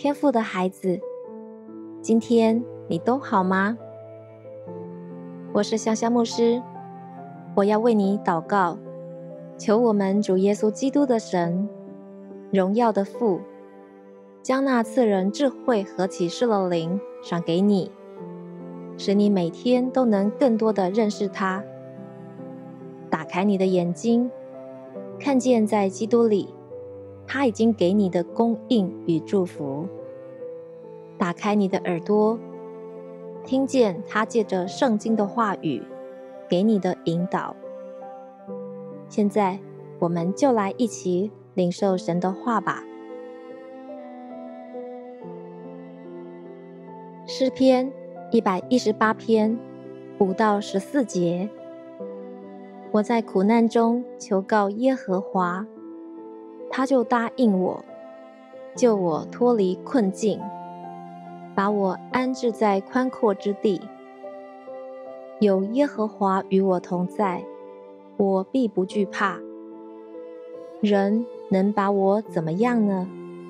天父的孩子，今天你都好吗？我是香香牧师，我要为你祷告，求我们主耶稣基督的神，荣耀的父，将那赐人智慧和启示的灵赏给你，使你每天都能更多地认识他。打开你的眼睛，看见在基督里，他已经给你的供应与祝福。打开你的耳朵，听见他借着圣经的话语给你的引导。现在我们就来一起领受神的话吧。诗篇118篇5到14节，我在苦难中求告耶和华，他就答应我，救我脱离困境，把我安置在宽阔之地。有耶和华与我同在，我必不惧怕。人能把我怎么样呢？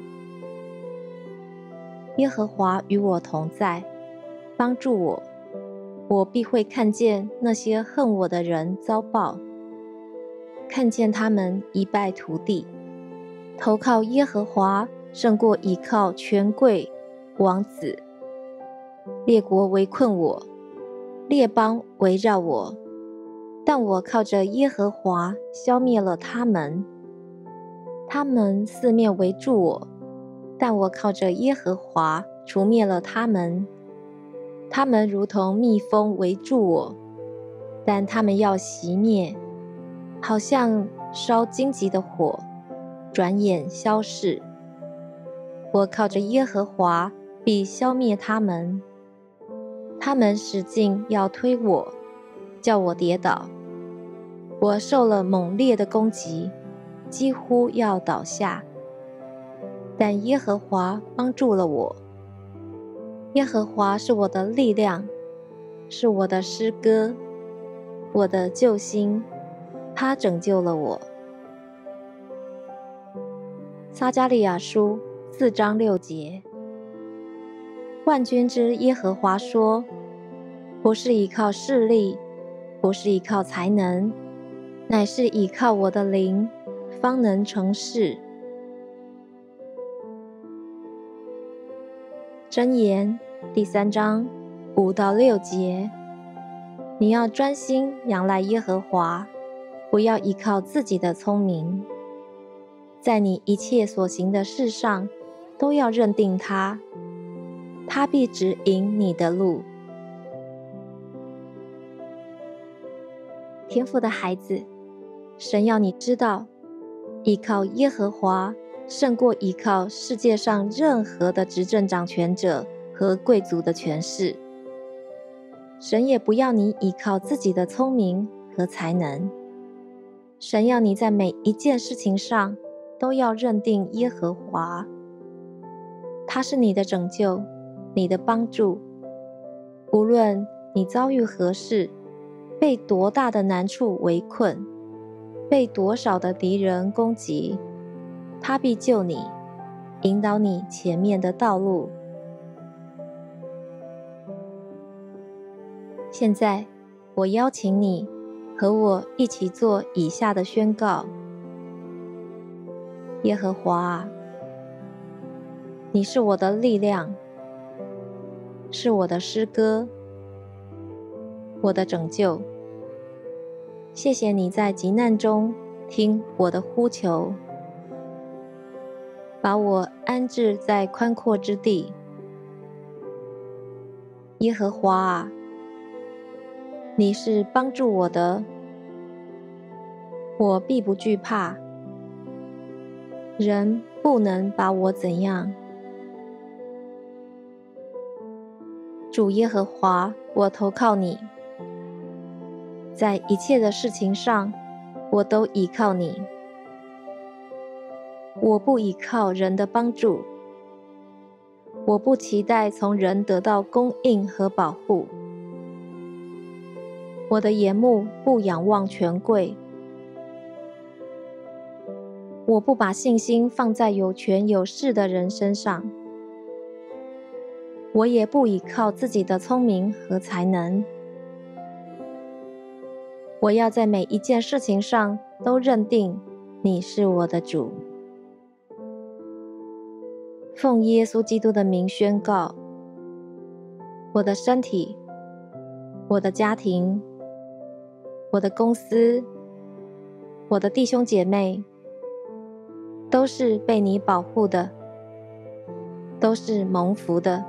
耶和华与我同在，帮助我，我必会看见那些恨我的人遭报，看见他们一败涂地。投靠耶和华胜过倚靠权贵王子。列国围困我，列邦围绕我，但我靠着耶和华消灭了他们。他们四面围住我，但我靠着耶和华除灭了他们。他们如同蜜蜂围住我，但他们要熄灭，好像烧荆棘的火，转眼消逝。我靠着耶和华必消灭他们。他们使劲要推我，叫我跌倒。我受了猛烈的攻击，几乎要倒下。但耶和华帮助了我。耶和华是我的力量，是我的诗歌，我的救星，他拯救了我。撒迦利亚书4章6节，万军之耶和华说，不是依靠势力，不是依靠才能，乃是依靠我的灵，方能成事。箴言第3章5到6节，你要专心仰赖耶和华，不要依靠自己的聪明，在你一切所行的事上都要认定他，他必指引你的路。天父的孩子，神要你知道，依靠耶和华胜过依靠世界上任何的执政掌权者和贵族的权势。神也不要你依靠自己的聪明和才能，神要你在每一件事情上都要认定耶和华，他是你的拯救，你的帮助。无论你遭遇何事，被多大的难处围困，被多少的敌人攻击，他必救你，引导你前面的道路。现在，我邀请你和我一起做以下的宣告。耶和华啊，你是我的力量，是我的诗歌，我的拯救。谢谢你在急难中听我的呼求，把我安置在宽阔之地。耶和华啊，你是帮助我的，我必不惧怕。人不能把我怎样。主耶和华，我投靠你，在一切的事情上，我都倚靠你。我不倚靠人的帮助，我不期待从人得到供应和保护。我的眼目不仰望权贵，我不把信心放在有权有势的人身上。 我也不倚靠自己的聪明和才能。我要在每一件事情上都认定你是我的主。奉耶稣基督的名宣告，我的身体、我的家庭、我的公司、我的弟兄姐妹，都是被你保护的，都是蒙福的。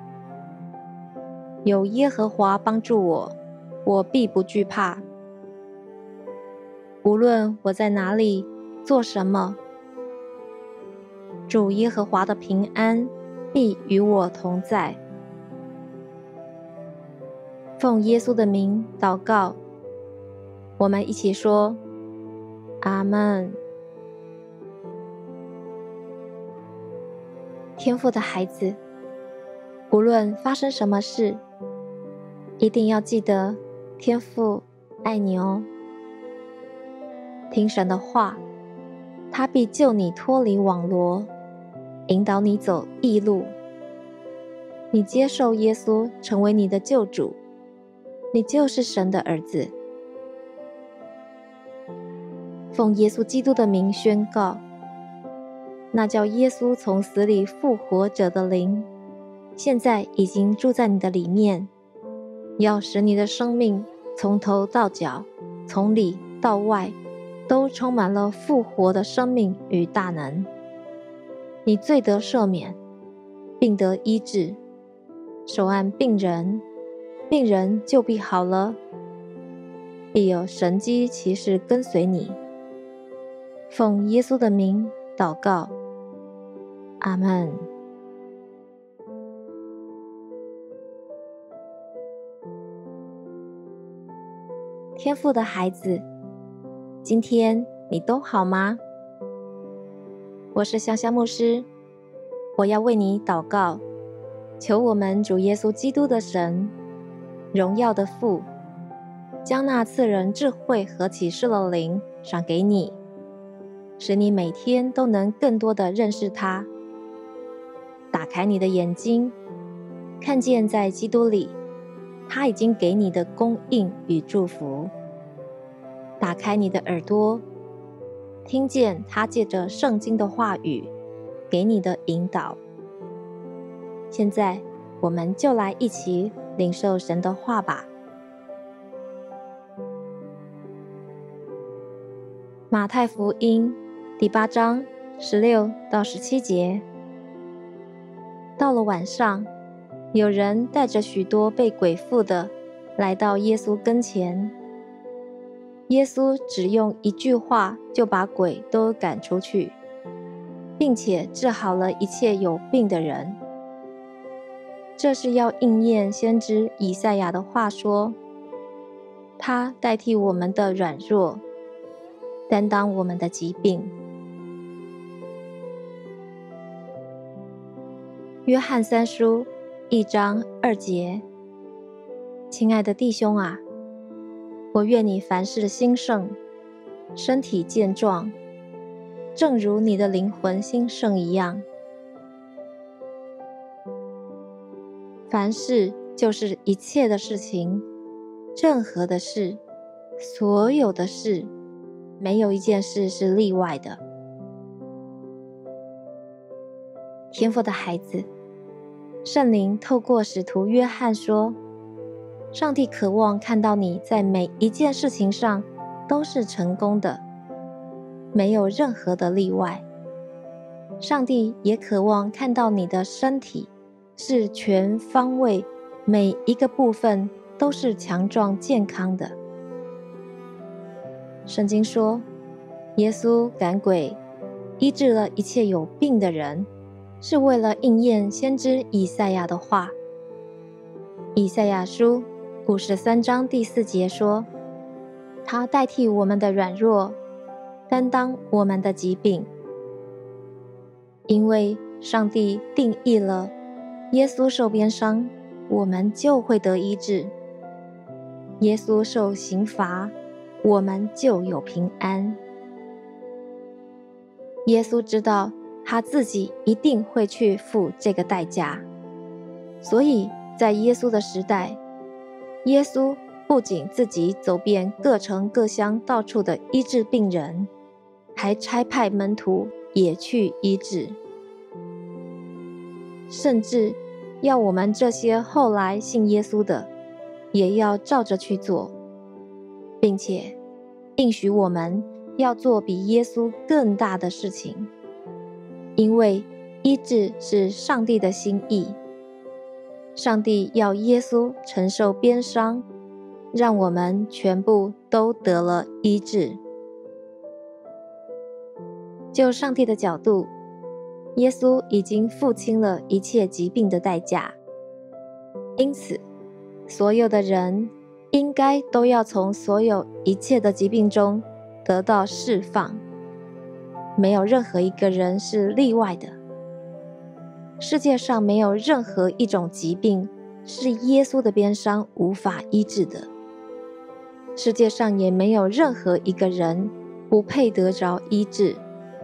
有耶和华帮助我，我必不惧怕。无论我在哪里做什么，主耶和华的平安必与我同在。奉耶稣的名祷告，我们一起说阿们。天父的孩子，无论发生什么事，一定要记得天父爱你哦。听神的话，他必救你脱离网罗，引导你走义路。你接受耶稣成为你的救主，你就是神的儿子。奉耶稣基督的名宣告，那叫耶稣从死里复活者的灵，现在已经住在你的里面，要使你的生命从头到脚，从里到外，都充满了复活的生命与大能。你罪得赦免，病得医治，手按病人，病人就必好了，必有神迹奇事跟随你。奉耶稣的名祷告，阿们。天父的孩子，今天你都好吗？我是香香牧师，我要为你祷告，求我们主耶稣基督的神，荣耀的父，将那赐人智慧和启示的灵赏给你，使你每天都能更多地认识他。打开你的眼睛，看见在基督里，他已经给你的供应与祝福。打开你的耳朵，听见他借着圣经的话语给你的引导。现在我们就来一起领受神的话吧。马太福音第8章16到17节。到了晚上，有人带着许多被鬼附的来到耶稣跟前，耶稣只用一句话就把鬼都赶出去，并且治好了一切有病的人。这是要应验先知以赛亚的话说，他代替我们的软弱，担当我们的疾病。约翰3书1章2节。亲爱的弟兄啊，我愿你凡事兴盛，身体健壮，正如你的灵魂兴盛一样。凡事就是一切的事情，任何的事，所有的事，没有一件事是例外的。天父的孩子，圣灵透过使徒约翰说，上帝渴望看到你在每一件事情上都是成功的，没有任何的例外。上帝也渴望看到你的身体是全方位，每一个部分都是强壮健康的。圣经说，耶稣赶鬼，医治了一切有病的人，是为了应验先知以赛亚的话。以赛亚书53章第4节说，他代替我们的软弱，担当我们的疾病。因为上帝定义了耶稣受鞭伤，我们就会得医治；耶稣受刑罚，我们就有平安。耶稣知道他自己一定会去付这个代价， 所以在耶稣的时代，耶稣不仅自己走遍各城各乡，到处的医治病人，还差派门徒也去医治，甚至要我们这些后来信耶稣的，也要照着去做，并且应许我们要做比耶稣更大的事情，因为医治是上帝的心意。上帝要耶稣承受鞭伤，让我们全部都得了医治。就上帝的角度，耶稣已经付清了一切疾病的代价，因此所有的人应该都要从所有一切的疾病中得到释放，没有任何一个人是例外的。世界上没有任何一种疾病是耶稣的鞭伤无法医治的，世界上也没有任何一个人不配得着医治。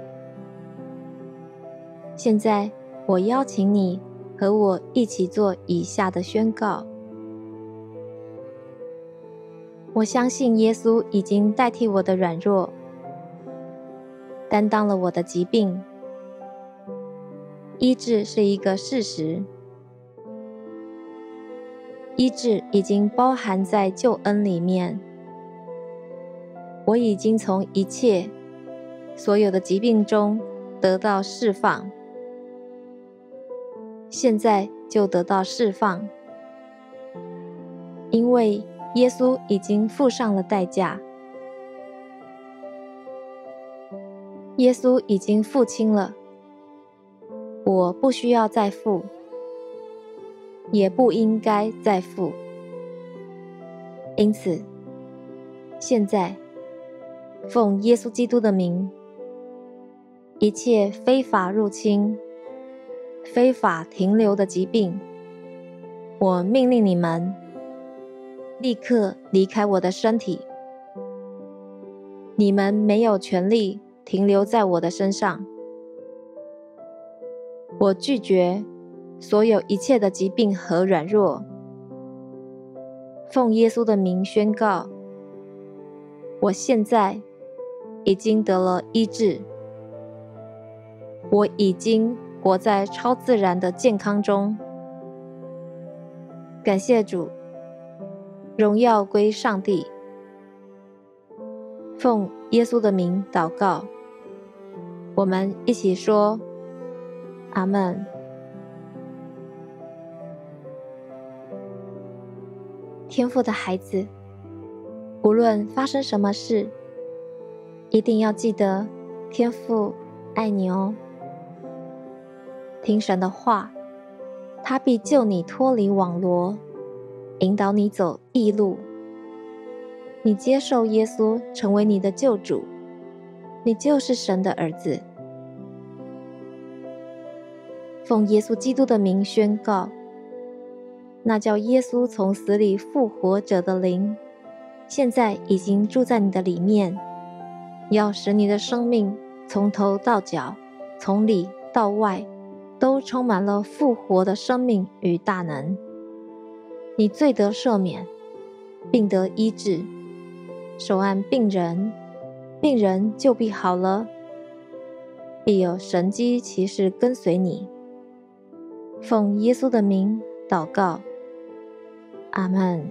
现在我邀请你和我一起做以下的宣告。我相信耶稣已经代替我的软弱，担当了我的疾病。医治是一个事实，医治已经包含在救恩里面。我已经从所有的疾病中得到释放，现在就得到释放，因为耶稣已经付上了代价，耶稣已经付清了，我不需要再付，也不应该再付。因此，现在奉耶稣基督的名，一切非法入侵、非法停留的疾病，我命令你们立刻离开我的身体。你们没有权利停留在我的身上。我拒绝所有一切的疾病和软弱。奉耶稣的名宣告，我现在已经得了医治。我已经活在超自然的健康中。感谢主，荣耀归上帝。奉耶稣的名祷告，我们一起说阿们。天父的孩子，无论发生什么事，一定要记得天父爱你哦。听神的话，他必救你脱离网罗，引导你走义路。你接受耶稣成为你的救主，你就是神的儿子。奉耶稣基督的名宣告，那叫耶稣从死里复活者的灵，现在已经住在你的里面，要使你的生命从头到脚，从里到外，都充满了复活的生命与大能。你罪得赦免，病得医治，手按病人，病人就必好了，必有神迹奇事跟随你。奉耶稣的名祷告，阿们。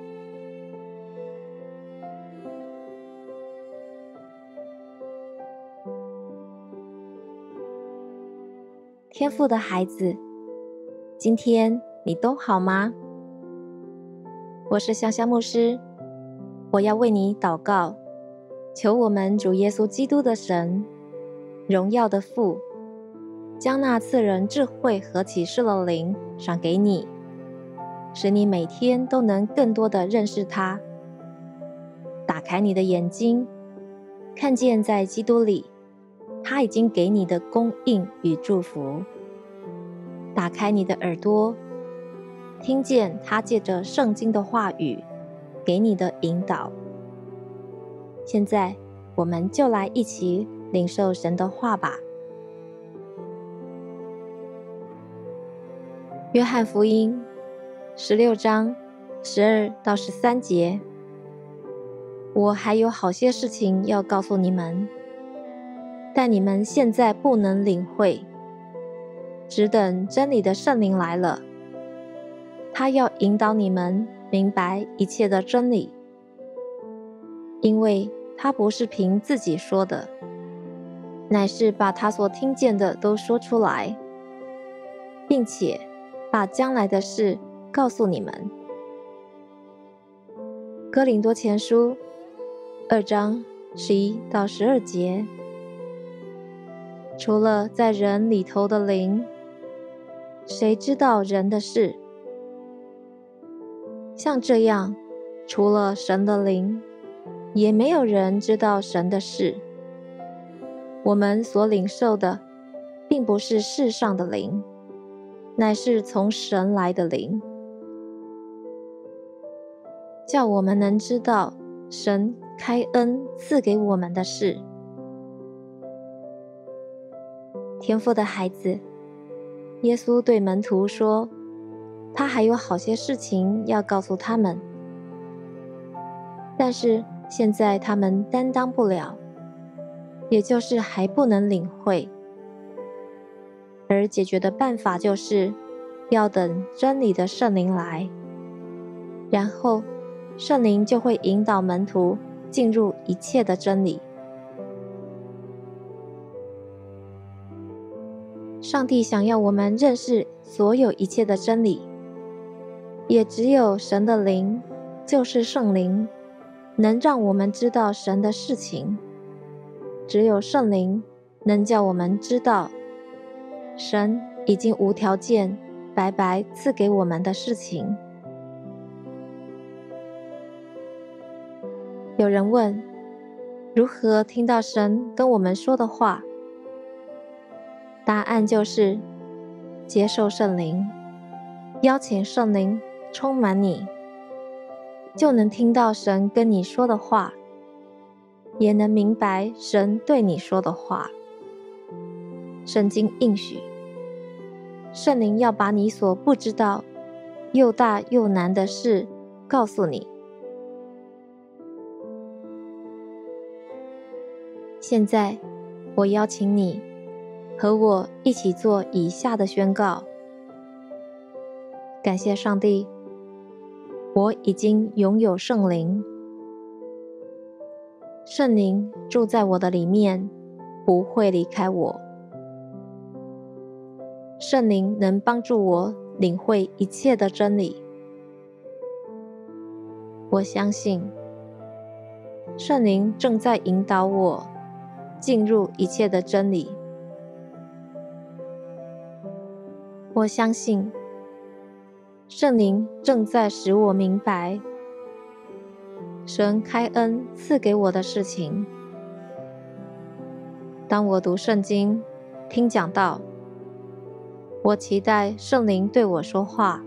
天父的孩子，今天你都好吗？我是香香牧师，我要为你祷告，求我们主耶稣基督的神，荣耀的父，将那赐人智慧和启示的灵赏给你，使你每天都能更多地认识他。打开你的眼睛，看见在基督里，他已经给你的供应与祝福。打开你的耳朵，听见他借着圣经的话语给你的引导。现在我们就来一起领受神的话吧。 约翰福音16章12到13节，我还有好些事情要告诉你们，但你们现在不能领会，只等真理的圣灵来了，他要引导你们明白一切的真理，因为他不是凭自己说的，乃是把他所听见的都说出来，并且把将来的事告诉你们。哥林多前书2章11到12节，除了在人里头的灵，谁知道人的事？像这样，除了神的灵，也没有人知道神的事。我们所领受的，并不是世上的灵，乃是从神来的灵，叫我们能知道神开恩赐给我们的事。天父的孩子，耶稣对门徒说，他还有好些事情要告诉他们，但是现在他们担当不了，也就是还不能领会。而解决的办法就是要等真理的圣灵来，然后圣灵就会引导门徒进入一切的真理。上帝想要我们认识所有一切的真理，也只有神的灵，就是圣灵，能让我们知道神的事情。只有圣灵能叫我们知道神已经无条件白白赐给我们的事情。有人问，如何听到神跟我们说的话？答案就是接受圣灵，邀请圣灵充满你，就能听到神跟你说的话，也能明白神对你说的话。圣经应许，圣灵要把你所不知道又大又难的事告诉你。现在我邀请你和我一起做以下的宣告。感谢上帝，我已经拥有圣灵，圣灵住在我的里面，不会离开我。圣灵能帮助我领会一切的真理。我相信圣灵正在引导我进入一切的真理。我相信圣灵正在使我明白神开恩赐给我的事情。当我读圣经、听讲道，我期待圣灵对我说话。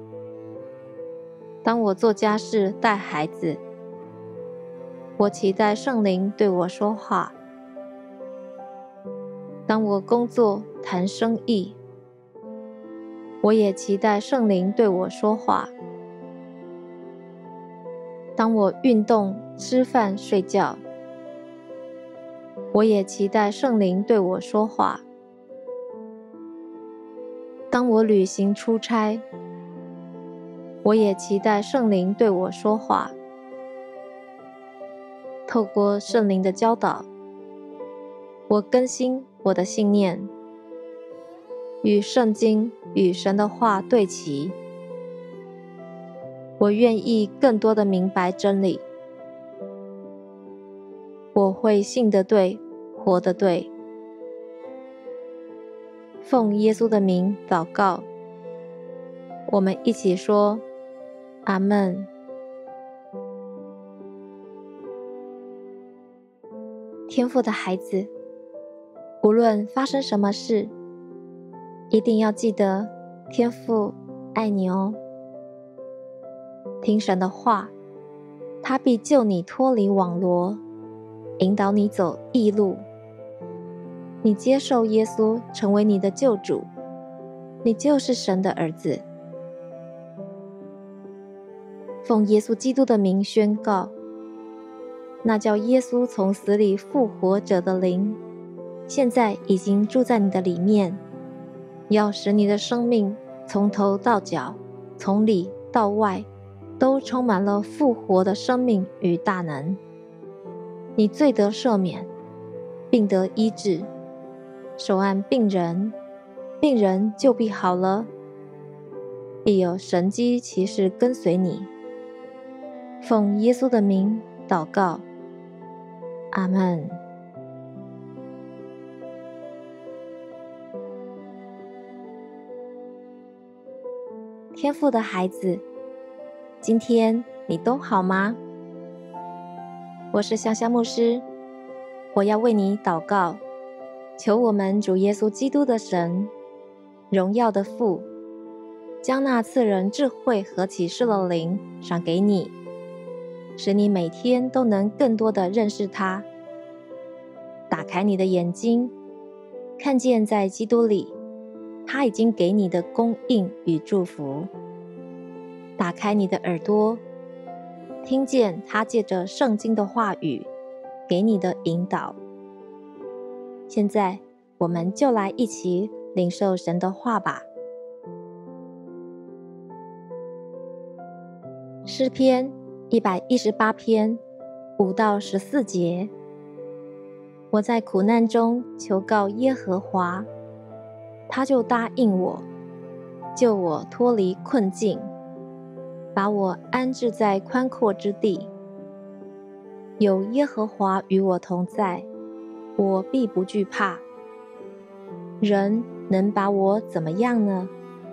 当我做家事、带孩子，我期待圣灵对我说话。当我工作、谈生意，我也期待圣灵对我说话。当我运动、吃饭、睡觉，我也期待圣灵对我说话。当我旅行出差，我也期待圣灵对我说话。透过圣灵的教导，我更新我的信念，与圣经、与神的话对齐。我愿意更多的明白真理。我会信得对，活得对。奉耶稣的名祷告，我们一起说阿们。天父的孩子，无论发生什么事，一定要记得天父爱你哦。听神的话，他必救你脱离网罗，引导你走义路。你接受耶稣成为你的救主， 你就是神的儿子。奉耶稣基督的名宣告，那叫耶稣从死里复活者的灵，现在已经住在你的里面，要使你的生命从头到脚，从里到外，都充满了复活的生命与大能。你罪得赦免，病得医治，手按病人，病人就必好了，必有神迹奇事跟随你。奉耶稣的名祷告，阿们。天父的孩子，今天你都好吗？我是香香牧师，我要为你祷告，求我们主耶稣基督的神，荣耀的父，将那赐人智慧和启示的灵赏给你，使你每天都能更多地认识他。打开你的眼睛，看见在基督里，他已经给你的供应与祝福。打开你的耳朵，听见他借着圣经的话语给你的引导。现在我们就来一起领受神的话吧。诗篇118篇5到14节，我在苦难中求告耶和华，他就答应我，救我脱离困境，把我安置在宽阔之地。有耶和华与我同在，我必不惧怕。人能把我怎么样呢？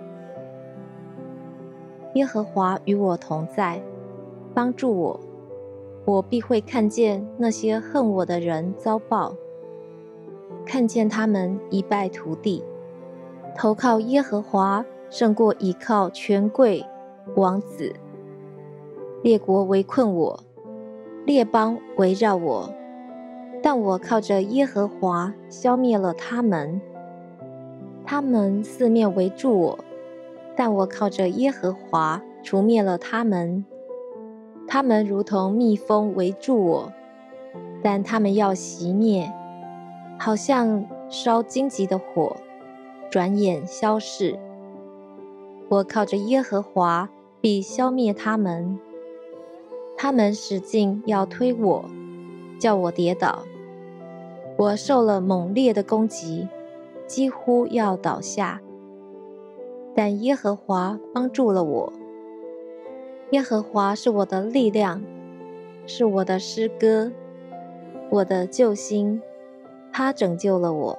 耶和华与我同在，帮助我，我必会看见那些恨我的人遭报，看见他们一败涂地。投靠耶和华胜过倚靠权贵王子。列国围困我，列邦围绕我，但我靠着耶和华消灭了他们。他们四面围住我，但我靠着耶和华除灭了他们。他们如同蜜蜂围住我，但他们要熄灭，好像烧荆棘的火，转眼消逝。我靠着耶和华必消灭他们。他们使劲要推我，叫我跌倒。我受了猛烈的攻击，几乎要倒下。但耶和华帮助了我。耶和华是我的力量，是我的诗歌，我的救星，他拯救了我。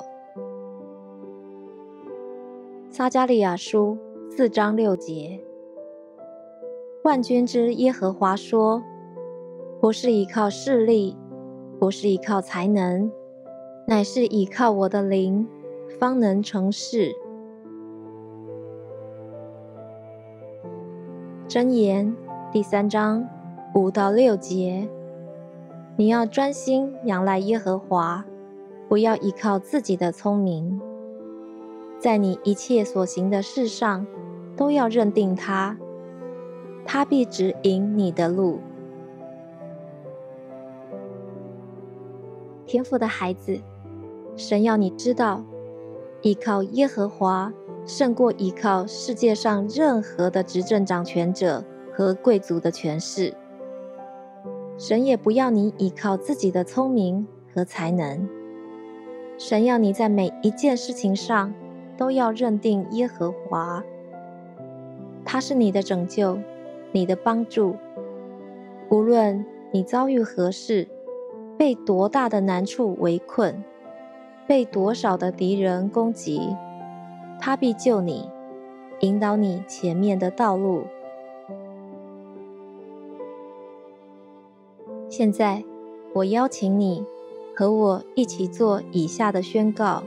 撒迦利亚书4章6节，万军之耶和华说，不是依靠势力，不是依靠才能，乃是依靠我的灵，方能成事。箴言第3章5到6节，你要专心仰赖耶和华，不要依靠自己的聪明，在你一切所行的事上都要认定他，他必指引你的路。天父的孩子，神要你知道，依靠耶和华胜过依靠世界上任何的执政掌权者和贵族的权势。神也不要你依靠自己的聪明和才能，神要你在每一件事情上都要认定耶和华，他是你的拯救，你的帮助。无论你遭遇何事，被多大的难处围困，被多少的敌人攻击，他必救你，引导你前面的道路。现在，我邀请你和我一起做以下的宣告。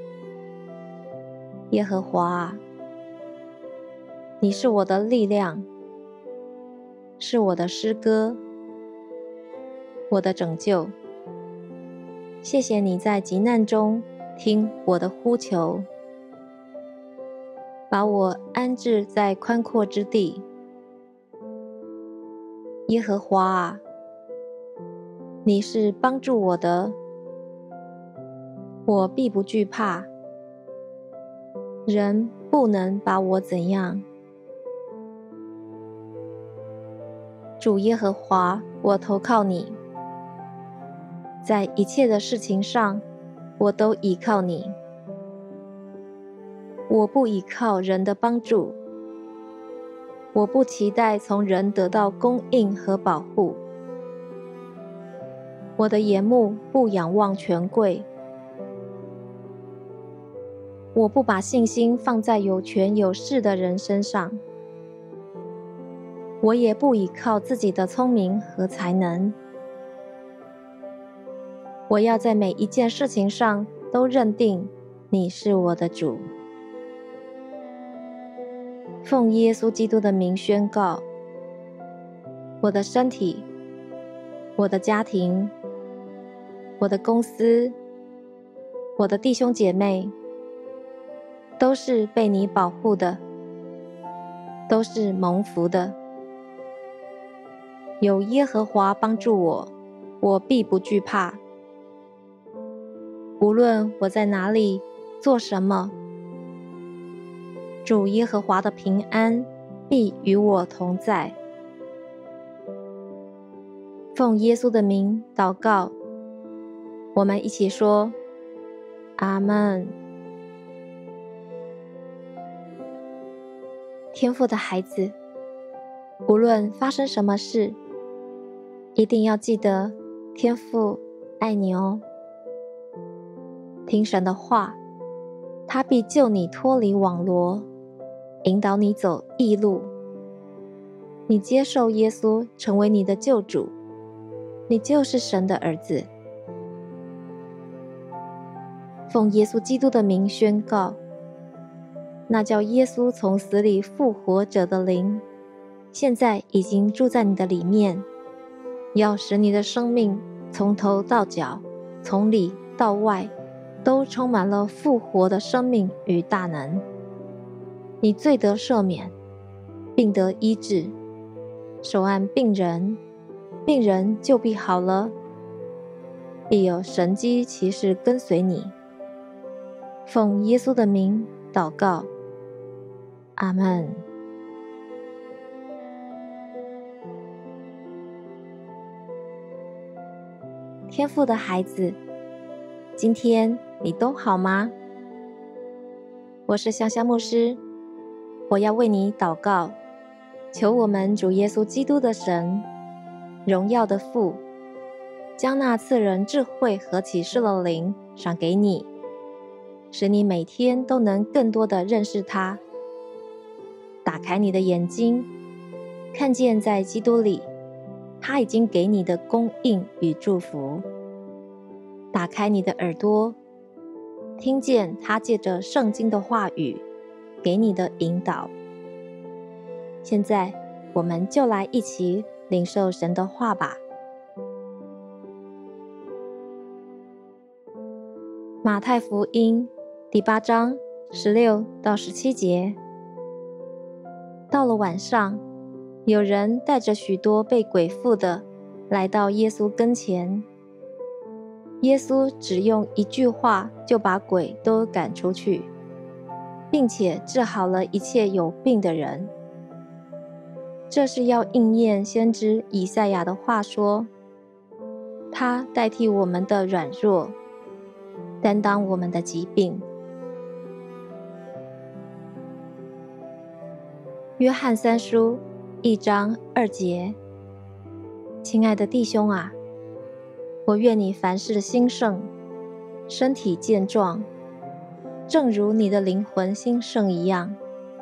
耶和华啊，你是我的力量，是我的诗歌，我的拯救。谢谢你在急难中听我的呼求。 把我安置在宽阔之地。耶和华啊，你是帮助我的，我必不惧怕，人不能把我怎样。主耶和华，我投靠你，在一切的事情上，我都倚靠你。我不倚靠人的帮助，我不期待从人得到供应和保护。我的眼目不仰望权贵，我不把信心放在有权有势的人身上，我也不倚靠自己的聪明和才能。我要在每一件事情上都认定你是我的主。奉耶稣基督的名宣告，我的身体、我的家庭、我的公司、我的弟兄姐妹，都是被你保护的，都是蒙福的。有耶和华帮助我，我必不惧怕。无论我在哪里做什么，主耶和华的平安必与我同在。奉耶稣的名祷告，我们一起说：阿们。天父的孩子，无论发生什么事，一定要记得天父爱你哦。听神的话，他必救你脱离网罗，引导你走义路。你接受耶稣成为你的救主，你就是神的儿子。奉耶稣基督的名宣告，那叫耶稣从死里复活者的灵，现在已经住在你的里面，要使你的生命从头到脚，从里到外，都充满了复活的生命与大能。你罪得赦免，病得医治，手按病人，病人就必好了，必有神迹奇事跟随你。奉耶稣的名祷告，阿们。天父的孩子，今天你都好吗？我是香香牧师，我要为你祷告，求我们主耶稣基督的神，荣耀的父，将那赐人智慧和启示的灵赏给你，使你每天都能更多的认识他。打开你的眼睛，看见在基督里，他已经给你的供应与祝福。打开你的耳朵，听见他借着圣经的话语给你的引导。现在我们就来一起领受神的话吧。马太福音第8章16到17节。到了晚上，有人带着许多被鬼附的来到耶稣跟前，耶稣只用一句话就把鬼都赶出去，并且治好了一切有病的人。这是要应验先知以赛亚的话说，他代替我们的软弱，担当我们的疾病。约翰3书1章2节。亲爱的弟兄啊，我愿你凡事兴盛，身体健壮，正如你的灵魂兴盛一样。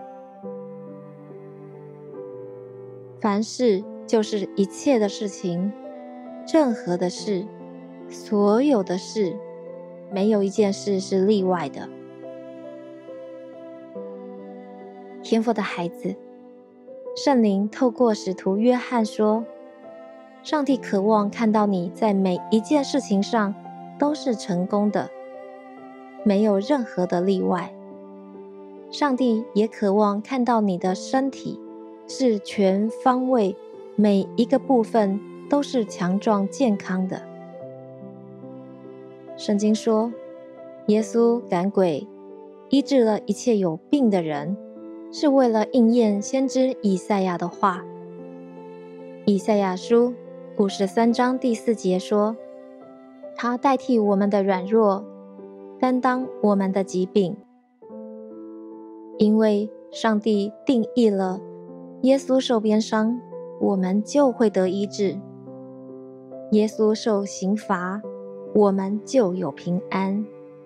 凡事就是一切的事情，任何的事，所有的事，没有一件事是例外的。天父的孩子，圣灵透过使徒约翰说，上帝渴望看到你在每一件事情上都是成功的，没有任何的例外。 上帝也渴望看到你的身体是全方位，每一个部分都是强壮健康的。圣经说，耶稣赶鬼，医治了一切有病的人，是为了应验先知以赛亚的话。以赛亚书53章第4节说，他代替我们的软弱，担当我们的疾病。因为上帝定义了耶稣受鞭伤，我们就会得医治；耶稣受刑罚，我们就有平安。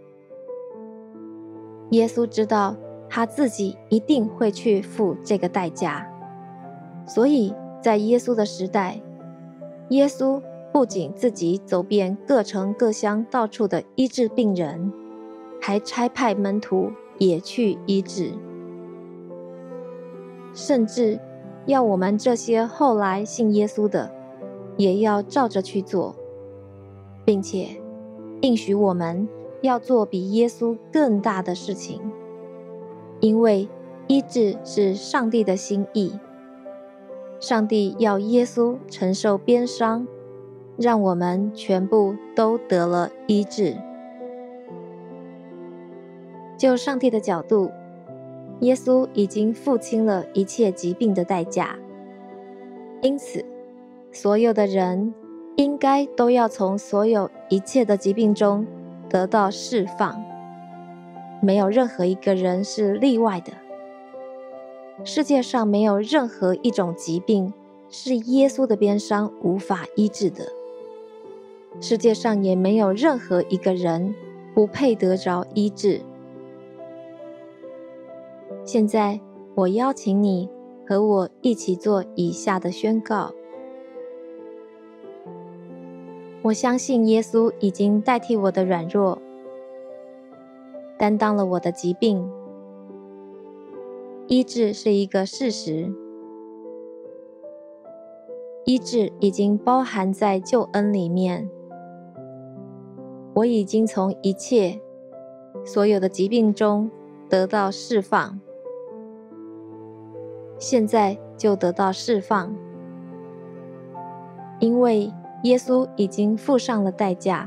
耶稣知道他自己一定会去付这个代价，所以在耶稣的时代，耶稣不仅自己走遍各城各乡，到处的医治病人，还差派门徒也去医治，甚至要我们这些后来信耶稣的，也要照着去做，并且应许我们要做比耶稣更大的事情，因为医治是上帝的心意。上帝要耶稣承受鞭伤，让我们全部都得了医治。就上帝的角度，耶稣已经付清了一切疾病的代价，因此所有的人应该都要从所有一切的疾病中得到释放，没有任何一个人是例外的。世界上没有任何一种疾病是耶稣的鞭伤无法医治的，世界上也没有任何一个人不配得着医治。现在我邀请你和我一起做以下的宣告。我相信耶稣已经代替我的软弱，担当了我的疾病。医治是一个事实，医治已经包含在救恩里面。我已经从一切所有的疾病中得到释放，现在就得到释放，因为耶稣已经付上了代价，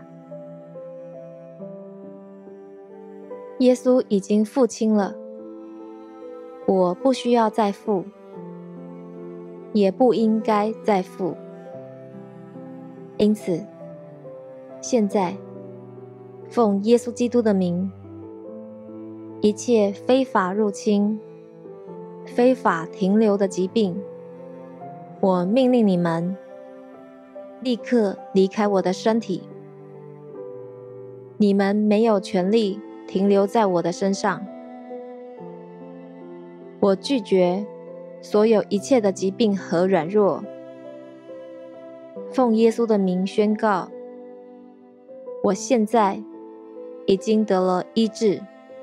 耶稣已经付清了，我不需要再付，也不应该再付。因此，现在奉耶稣基督的名，一切非法入侵、非法停留的疾病，我命令你们立刻离开我的身体。你们没有权利停留在我的身上。我拒绝所有一切的疾病和软弱。奉耶稣的名宣告，我现在已经得了医治。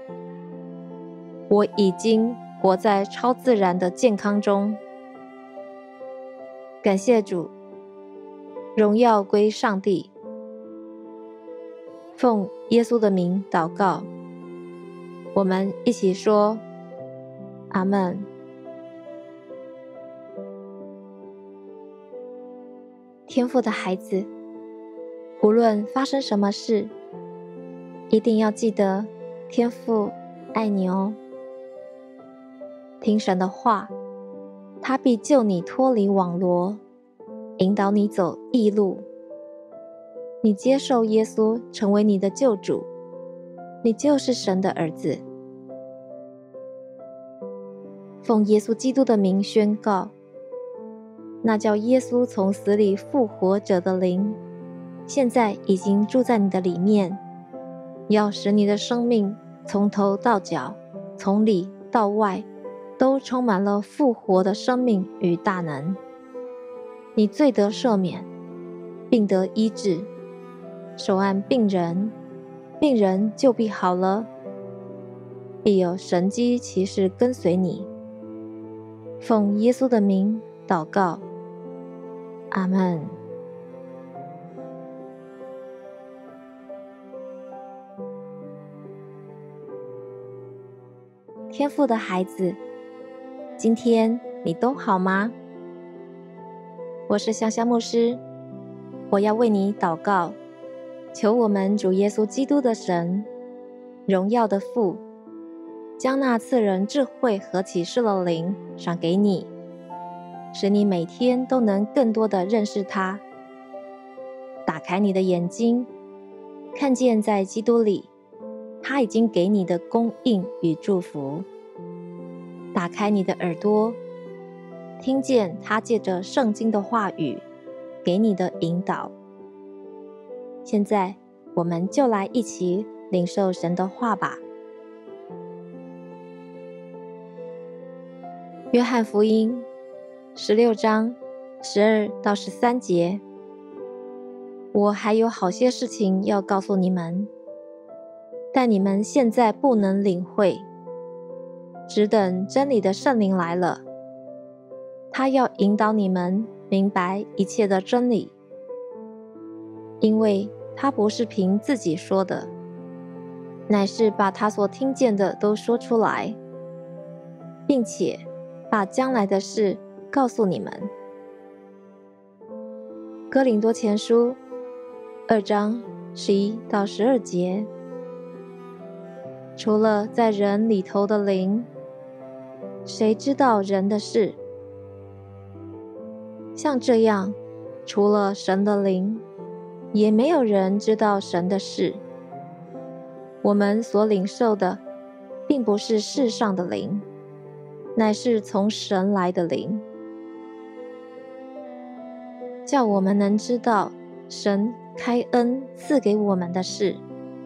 我已经活在超自然的健康中。感谢主，荣耀归上帝。奉耶稣的名祷告，我们一起说阿们。天父的孩子，无论发生什么事，一定要记得天父爱你哦。听神的话，他必救你脱离网罗，引导你走义路。你接受耶稣成为你的救主，你就是神的儿子。奉耶稣基督的名宣告，那叫耶稣从死里复活者的灵，现在已经住在你的里面，要使你的生命从头到脚，从里到外，都充满了复活的生命与大能。你罪得赦免，并得医治，手按病人，病人就必好了，必有神迹奇事跟随你。奉耶稣的名祷告，阿们。 天父的孩子，今天你都好吗？我是香香牧师，我要为你祷告，求我们主耶稣基督的神，荣耀的父，将那赐人智慧和启示的灵赏给你，使你每天都能更多地认识他。打开你的眼睛，看见在基督里，他已经给你的供应与祝福。打开你的耳朵，听见他借着圣经的话语给你的引导。现在我们就来一起领受神的话吧。约翰福音16章12到13节，我还有好些事情要告诉你们，但你们现在不能领会，只等真理的圣灵来了，他要引导你们明白一切的真理，因为他不是凭自己说的，乃是把他所听见的都说出来，并且把将来的事告诉你们。哥林多前书2章11到12节，除了在人里头的灵，谁知道人的事？像这样，除了神的灵，也没有人知道神的事。我们所领受的，并不是世上的灵，乃是从神来的灵，叫我们能知道神开恩赐给我们的事。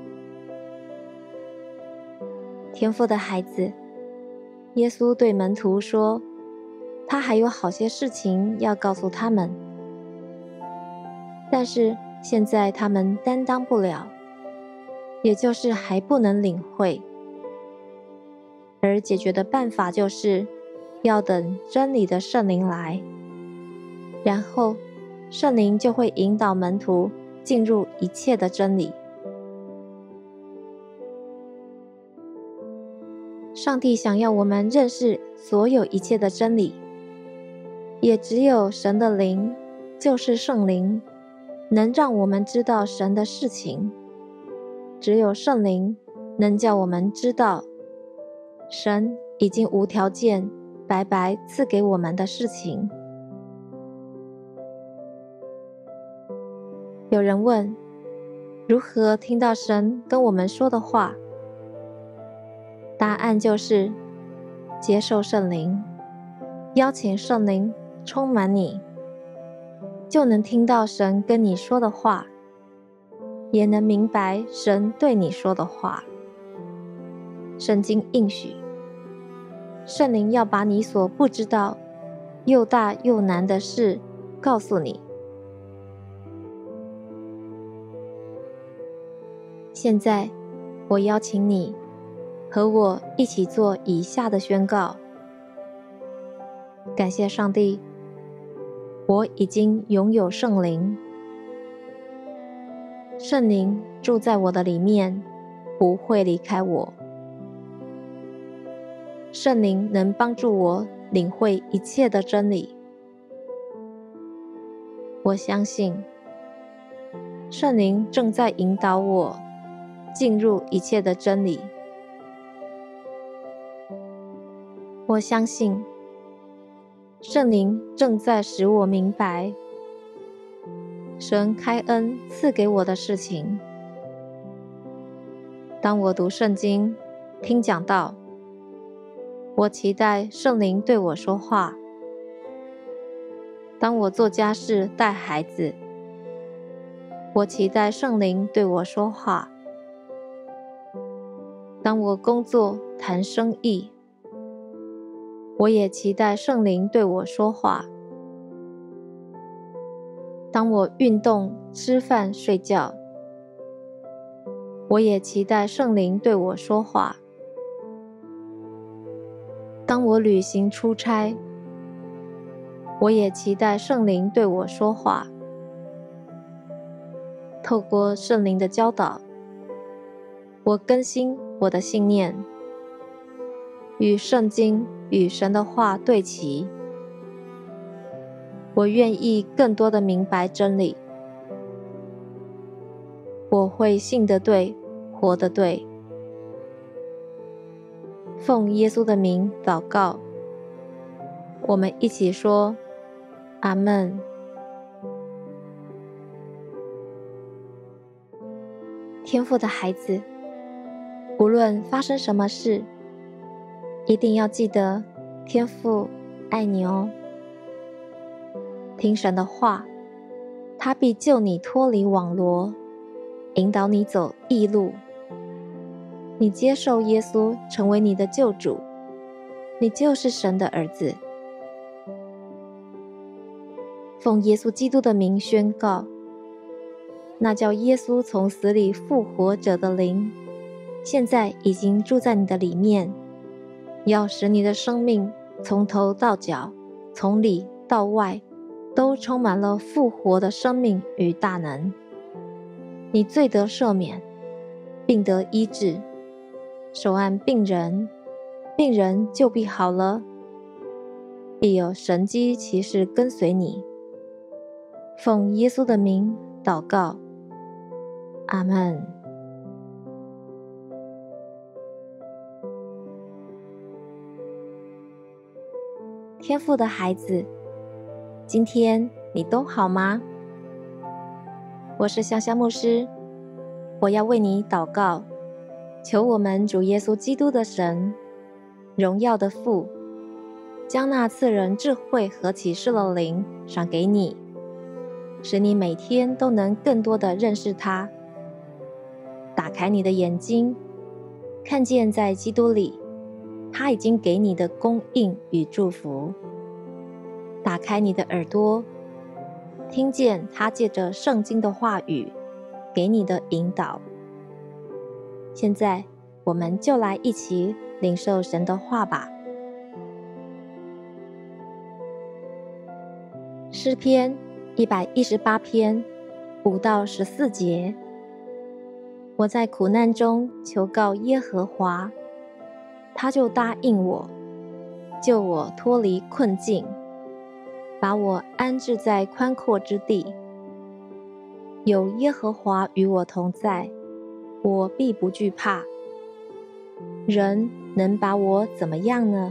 天父的孩子，耶稣对门徒说，他还有好些事情要告诉他们，但是现在他们担当不了，也就是还不能领会。而解决的办法就是要等真理的圣灵来，然后圣灵就会引导门徒进入一切的真理。上帝想要我们认识所有一切的真理，也只有神的灵，就是圣灵，能让我们知道神的事情。只有圣灵能叫我们知道神已经无条件白白赐给我们的事情。有人问，如何听到神跟我们说的话？答案就是接受圣灵，邀请圣灵充满你，就能听到神跟你说的话，也能明白神对你说的话。圣经应许，圣灵要把你所不知道又大又难的事告诉你。现在我邀请你和我一起做以下的宣告。感谢上帝，我已经拥有圣灵，圣灵住在我的里面，不会离开我。圣灵能帮助我领会一切的真理。我相信圣灵正在引导我进入一切的真理。我相信圣灵正在使我明白神开恩赐给我的事情。当我读圣经、听讲道，我期待圣灵对我说话。当我做家事、带孩子，我期待圣灵对我说话。当我工作、谈生意，我也期待圣灵对我说话。当我运动、吃饭、睡觉，我也期待圣灵对我说话。当我旅行出差，我也期待圣灵对我说话。透过圣灵的教导，我更新我的信念。 与圣经、与神的话对齐。我愿意更多的明白真理。我会信得对，活得对。奉耶稣的名祷告，我们一起说：阿们。天父的孩子，无论发生什么事，一定要记得天父爱你哦。听神的话，他必救你脱离网罗，引导你走义路。你接受耶稣成为你的救主，你就是神的儿子。奉耶稣基督的名宣告，那叫耶稣从死里复活者的灵，现在已经住在你的里面，要使你的生命从头到脚，从里到外，都充满了复活的生命与大能。你罪得赦免，病得医治，手按病人，病人就必好了，必有神迹奇事跟随你。奉耶稣的名祷告，阿们。天父的孩子，今天你都好吗？我是香香牧师，我要为你祷告，求我们主耶稣基督的神，荣耀的父，将那赐人智慧和启示的灵赏给你，使你每天都能更多的认识他。打开你的眼睛，看见在基督里，他已经给你的供应与祝福。打开你的耳朵，听见他借着圣经的话语给你的引导。现在我们就来一起领受神的话吧。诗篇118篇5到14节，我在苦难中求告耶和华，他就答应我，救我脱离困境，把我安置在宽阔之地。有耶和华与我同在，我必不惧怕。人能把我怎么样呢？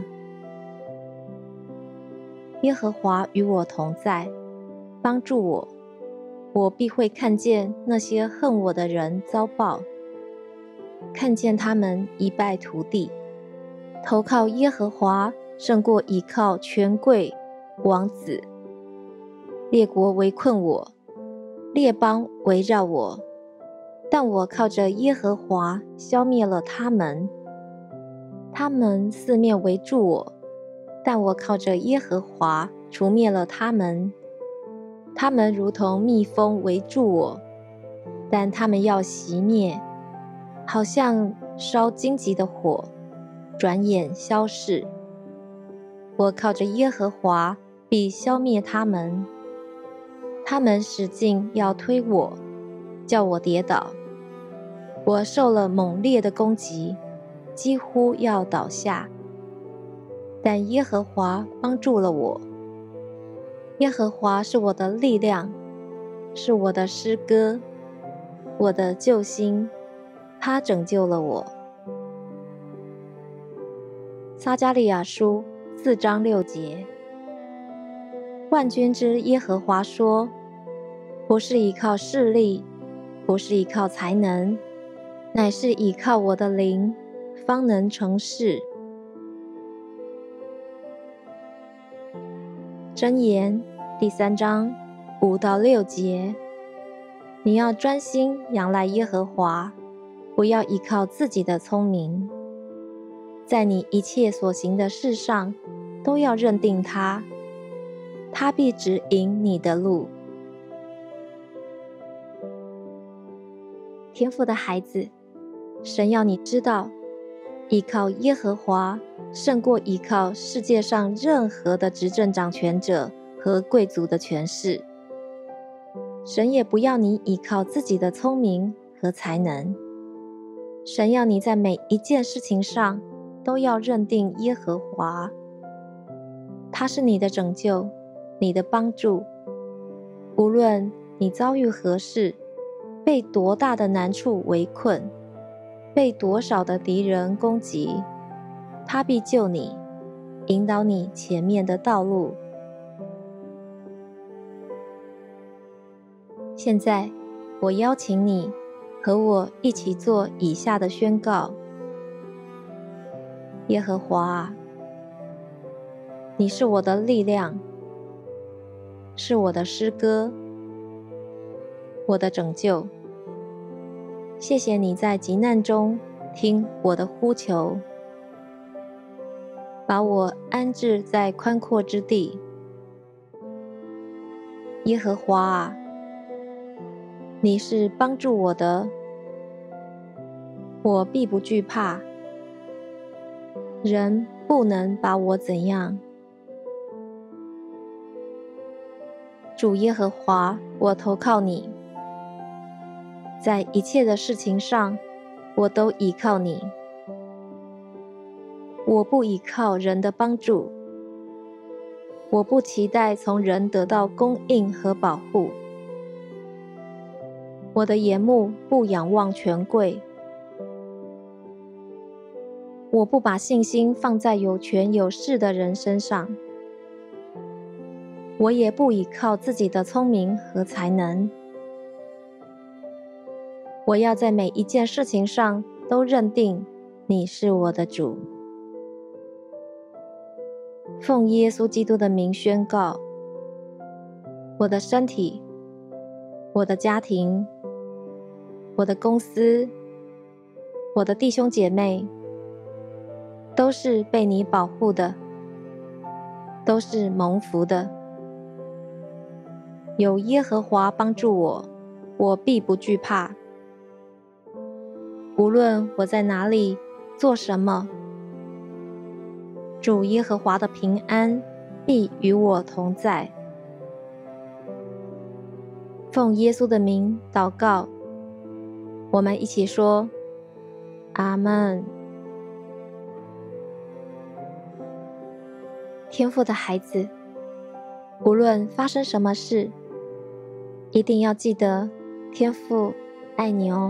耶和华与我同在，帮助我，我必会看见那些恨我的人遭报，看见他们一败涂地。投靠耶和华胜过倚靠权贵王子。列国围困我，列邦围绕我，但我靠着耶和华消灭了他们。他们四面围住我，但我靠着耶和华除灭了他们。他们如同蜜蜂围住我，但他们要熄灭，好像烧荆棘的火，转眼消逝。我靠着耶和华必消灭他们。他们使劲要推我，叫我跌倒。我受了猛烈的攻击，几乎要倒下。但耶和华帮助了我。耶和华是我的力量，是我的诗歌，我的救星，他拯救了我。撒迦利亚书4章6节，万军之耶和华说，不是依靠势力，不是依靠才能，乃是依靠我的灵，方能成事。箴言第3章5到6节，你要专心仰赖耶和华，不要依靠自己的聪明，在你一切所行的事上都要认定他，他必指引你的路。天父的孩子，神要你知道，依靠耶和华胜过依靠世界上任何的执政掌权者和贵族的权势。神也不要你依靠自己的聪明和才能，神要你在每一件事情上都要认定耶和华，他是你的拯救，你的帮助。无论你遭遇何事，被多大的难处围困，被多少的敌人攻击，他必救你，引导你前面的道路。现在，我邀请你和我一起做以下的宣告：耶和华啊，你是我的力量，是我的诗歌，我的拯救。谢谢你在急难中听我的呼求，把我安置在宽阔之地。耶和华啊，你是帮助我的，我必不惧怕，人不能把我怎样。主耶和华，我投靠你，在一切的事情上，我都倚靠你。我不倚靠人的帮助，我不期待从人得到供应和保护。我的眼目不仰望权贵，我不把信心放在有权有势的人身上，我也不倚靠自己的聪明和才能。我要在每一件事情上都认定你是我的主。奉耶稣基督的名宣告，我的身体，我的家庭，我的公司，我的弟兄姐妹，都是被你保护的，都是蒙福的。有耶和华帮助我，我必不惧怕。无论我在哪里做什么，主耶和华的平安必与我同在。奉耶稣的名祷告，我们一起说：阿们。天父的孩子，无论发生什么事，一定要记得天父爱你哦。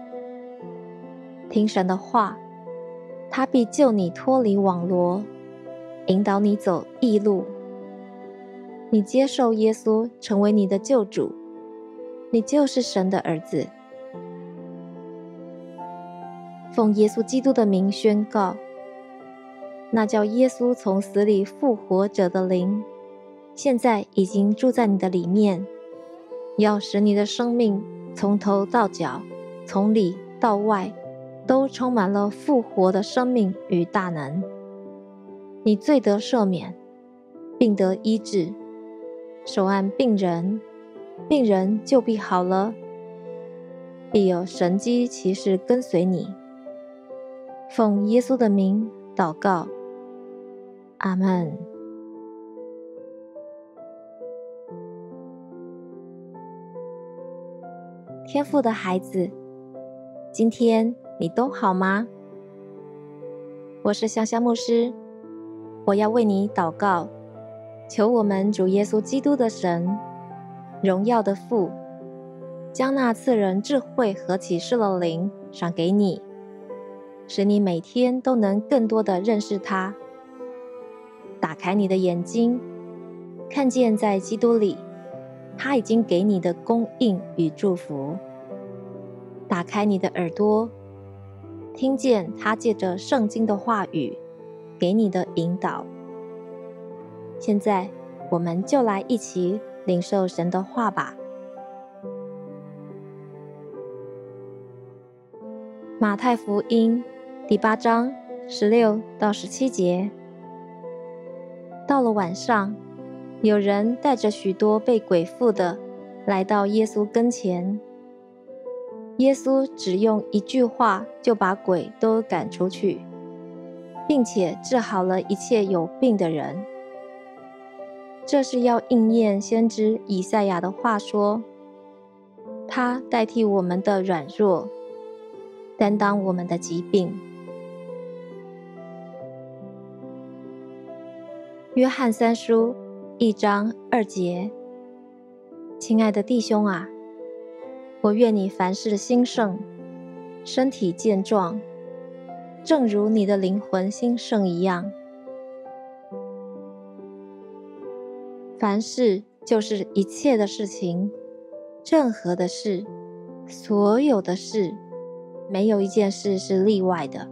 听神的话，他必救你脱离网罗，引导你走义路。你接受耶稣成为你的救主，你就是神的儿子。奉耶稣基督的名宣告，那叫耶稣从死里复活者的灵，现在已经住在你的里面，要使你的生命从头到脚，从里到外，都充满了复活的生命与大能。你罪得赦免，病得医治，手按病人，病人就必好了，必有神迹奇事跟随你。奉耶稣的名祷告，阿们。天父的孩子，今天你都好吗？我是香香牧师，我要为你祷告，求我们主耶稣基督的神，荣耀的父，将那赐人智慧和启示的灵赏给你，使你每天都能更多地认识他。打开你的眼睛，看见在基督里，他已经给你的供应与祝福。打开你的耳朵，听见他借着圣经的话语给你的引导。现在我们就来一起领受神的话吧。马太福音第8章16到17节。到了晚上，有人带着许多被鬼附的来到耶稣跟前，耶稣只用一句话就把鬼都赶出去，并且治好了一切有病的人。这是要应验先知以赛亚的话说，他代替我们的软弱，担当我们的疾病。 约翰三书1章2节，亲爱的弟兄啊，我愿你凡事兴盛，身体健壮，正如你的灵魂兴盛一样。凡事就是一切的事情，任何的事，所有的事，没有一件事是例外的。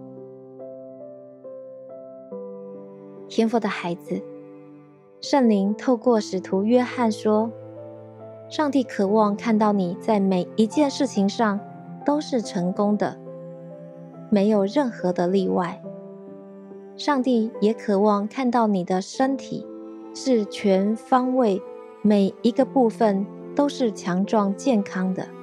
天父的孩子，圣灵透过使徒约翰说，上帝渴望看到你在每一件事情上都是成功的，没有任何的例外。上帝也渴望看到你的身体是全方位，每一个部分都是强壮健康的。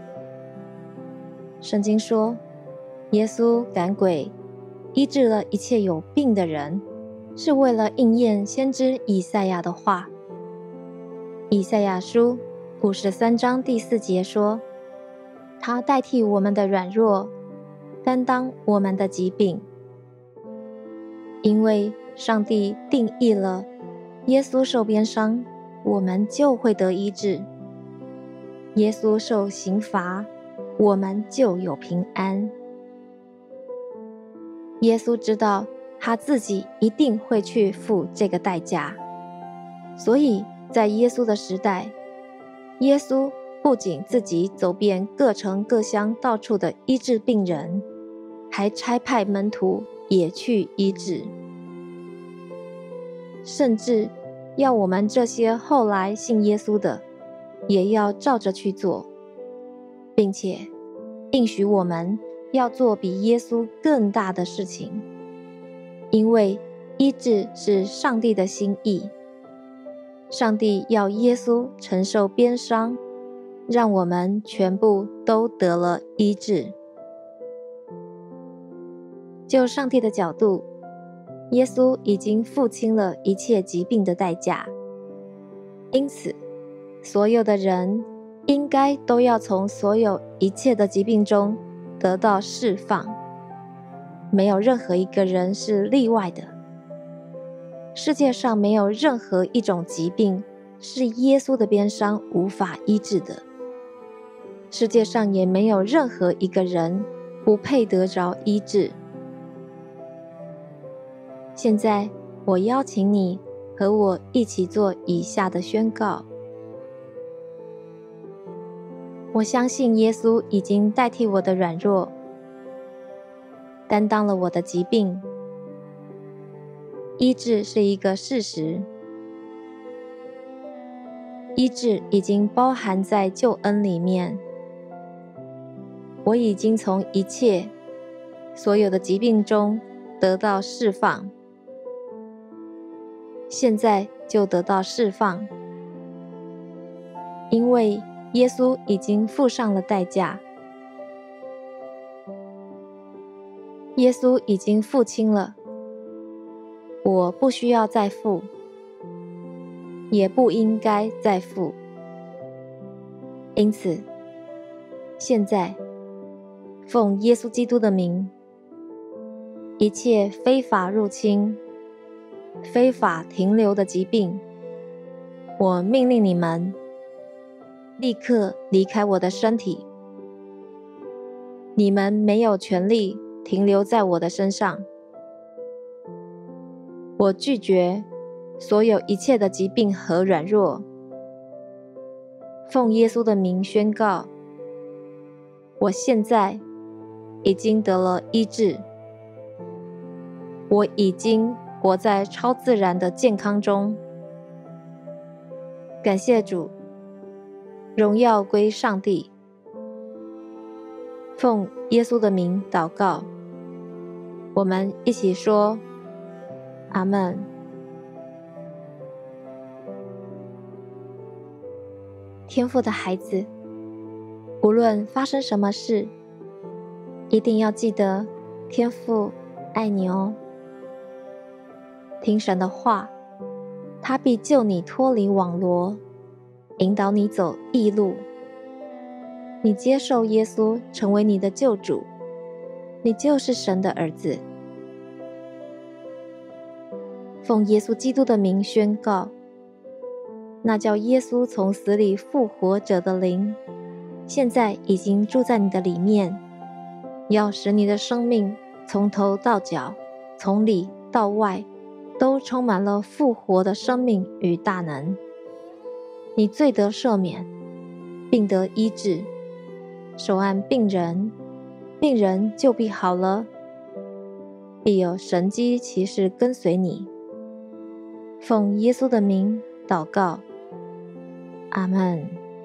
圣经说，耶稣赶鬼，医治了一切有病的人，是为了应验先知以赛亚的话。以赛亚书53章第4节说，他代替我们的软弱，担当我们的疾病。因为上帝定义了耶稣受鞭伤，我们就会得医治；耶稣受刑罚，我们就有平安。耶稣知道他自己一定会去付这个代价，所以在耶稣的时代，耶稣不仅自己走遍各城各乡，到处的医治病人，还差派门徒也去医治，甚至要我们这些后来信耶稣的，也要照着去做，并且应许我们要做比耶稣更大的事情，因为医治是上帝的心意。上帝要耶稣承受鞭伤，让我们全部都得了医治。就上帝的角度，耶稣已经付清了一切疾病的代价，因此所有的人应该都要从所有一切的疾病中得到释放，没有任何一个人是例外的。世界上没有任何一种疾病是耶稣的鞭伤无法医治的，世界上也没有任何一个人不配得着医治。现在我邀请你和我一起做以下的宣告。我相信耶稣已经代替我的软弱，担当了我的疾病。医治是一个事实，医治已经包含在救恩里面。我已经从一切所有的疾病中得到释放，现在就得到释放，因为耶稣已经付上了代价，耶稣已经付清了，我不需要再付，也不应该再付。因此，现在奉耶稣基督的名，一切非法入侵、非法停留的疾病，我命令你们立刻离开我的身体。你们没有权利停留在我的身上。我拒绝所有一切的疾病和软弱。奉耶稣的名宣告，我现在已经得了医治。我已经活在超自然的健康中。感谢主，荣耀归上帝。奉耶稣的名祷告，我们一起说阿们。天父的孩子，无论发生什么事，一定要记得天父爱你哦。听神的话，他必救你脱离网罗，引导你走义路。你接受耶稣成为你的救主，你就是神的儿子。 奉耶稣基督的名宣告，那叫耶稣从死里复活者的灵，现在已经住在你的里面，要使你的生命从头到脚，从里到外，都充满了复活的生命与大能。你罪得赦免，病得医治，手按病人，病人就必好了，必有神迹奇事跟随你。奉耶稣的名祷告，阿们。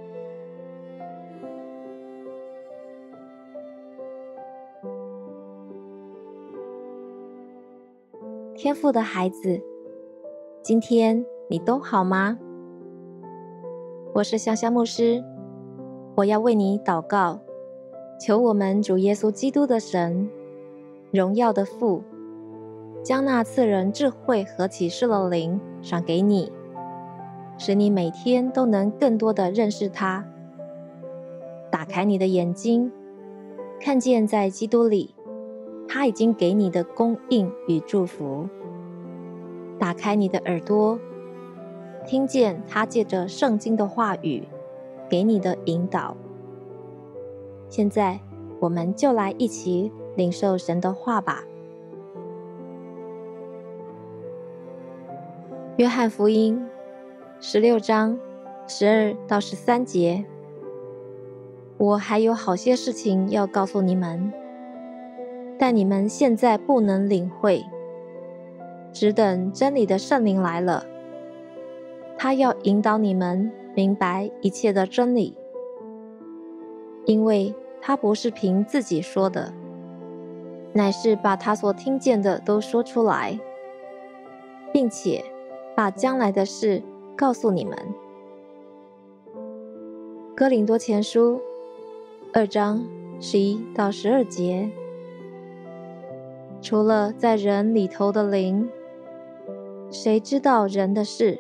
天父的孩子，今天你都好吗？我是香香牧师，我要为你祷告，求我们主耶稣基督的神，荣耀的父，将那赐人智慧和启示的灵赏给你，使你每天都能更多地认识他。打开你的眼睛，看见在基督里，他已经给你的供应与祝福。打开你的耳朵，听见他借着圣经的话语给你的引导。现在我们就来一起领受神的话吧。约翰福音16章12到13节，我还有好些事情要告诉你们，但你们现在不能领会，只等真理的圣灵来了，他要引导你们明白一切的真理，因为他不是凭自己说的，乃是把他所听见的都说出来，并且把将来的事告诉你们。哥林多前书2章11到12节，除了在人里头的灵，谁知道人的事？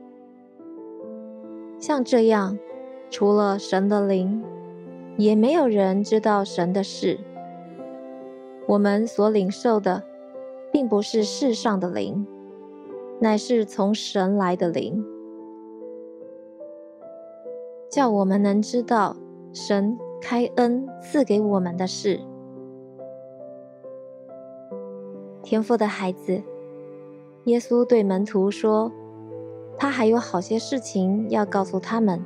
像这样，除了神的灵，也没有人知道神的事。我们所领受的，并不是世上的灵，乃是从神来的灵，叫我们能知道神开恩赐给我们的事。天父的孩子，耶稣对门徒说，他还有好些事情要告诉他们，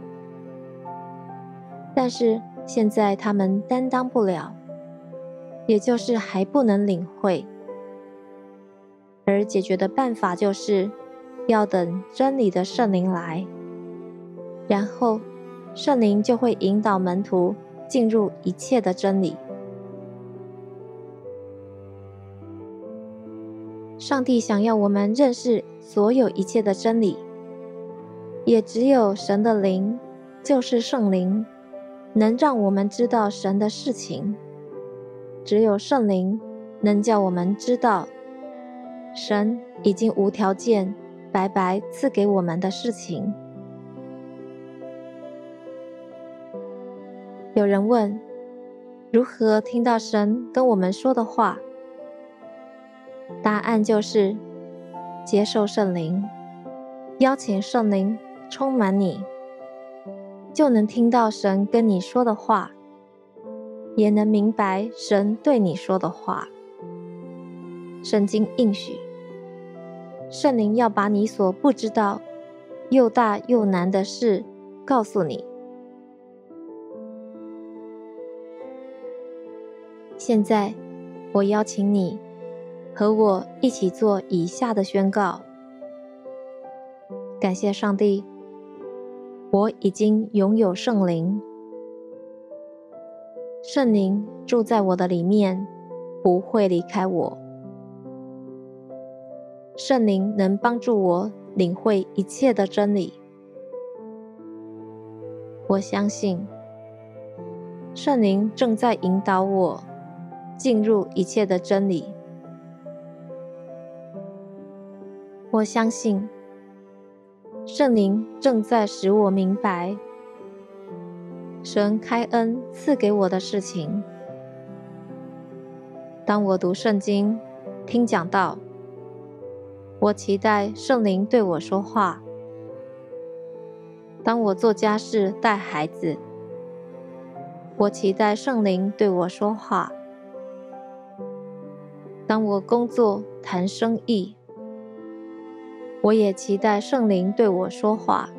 但是现在他们担当不了，也就是还不能领会。而解决的办法就是要等真理的圣灵来，然后圣灵就会引导门徒进入一切的真理。上帝想要我们认识所有一切的真理，也只有神的灵，就是圣灵，能让我们知道神的事情。只有圣灵能叫我们知道神已经无条件白白赐给我们的事情。有人问，如何听到神跟我们说的话？答案就是接受圣灵，邀请圣灵充满你，就能听到神跟你说的话，也能明白神对你说的话。圣经应许，圣灵要把你所不知道又大又难的事告诉你。现在我邀请你和我一起做以下的宣告。感谢上帝，我已经拥有圣灵，圣灵住在我的里面，不会离开我。圣灵能帮助我领会一切的真理。我相信圣灵正在引导我进入一切的真理。我相信圣灵正在使我明白神开恩赐给我的事情。当我读圣经、听讲道， 我期待圣灵对我说话。当我做家事带孩子，我期待圣灵对我说话。当我工作谈生意，我也期待圣灵对我说话。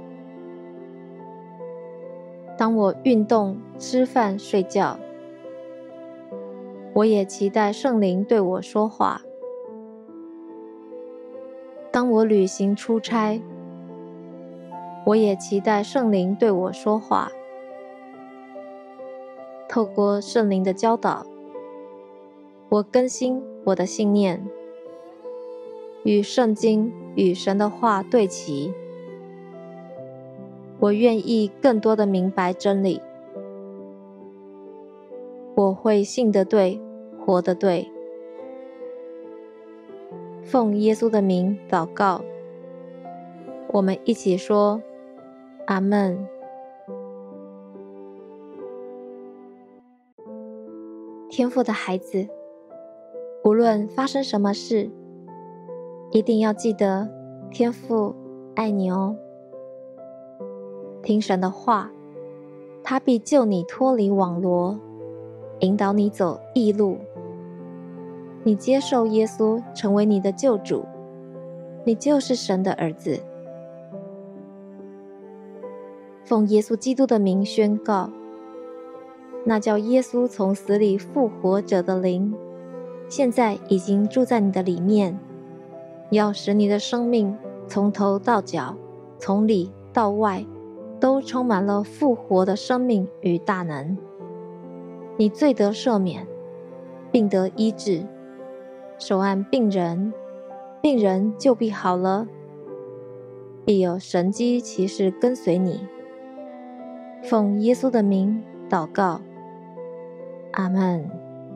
当我运动、吃饭、睡觉，我也期待圣灵对我说话。当我旅行出差，我也期待圣灵对我说话。透过圣灵的教导，我更新我的信念，与圣经与神的话对齐。我愿意更多的明白真理。我会信得对，活得对。奉耶稣的名祷告，我们一起说阿们。天父的孩子，无论发生什么事，一定要记得天父爱你哦。听神的话，他必救你脱离网罗，引导你走义路。你接受耶稣成为你的救主，你就是神的儿子。奉耶稣基督的名宣告，那叫耶稣从死里复活者的灵，现在已经住在你的里面，要使你的生命从头到脚，从里到外，都充满了复活的生命与大能。你罪得赦免，病得医治，手按病人，病人就必好了，必有神迹奇事跟随你。奉耶稣的名祷告，阿们。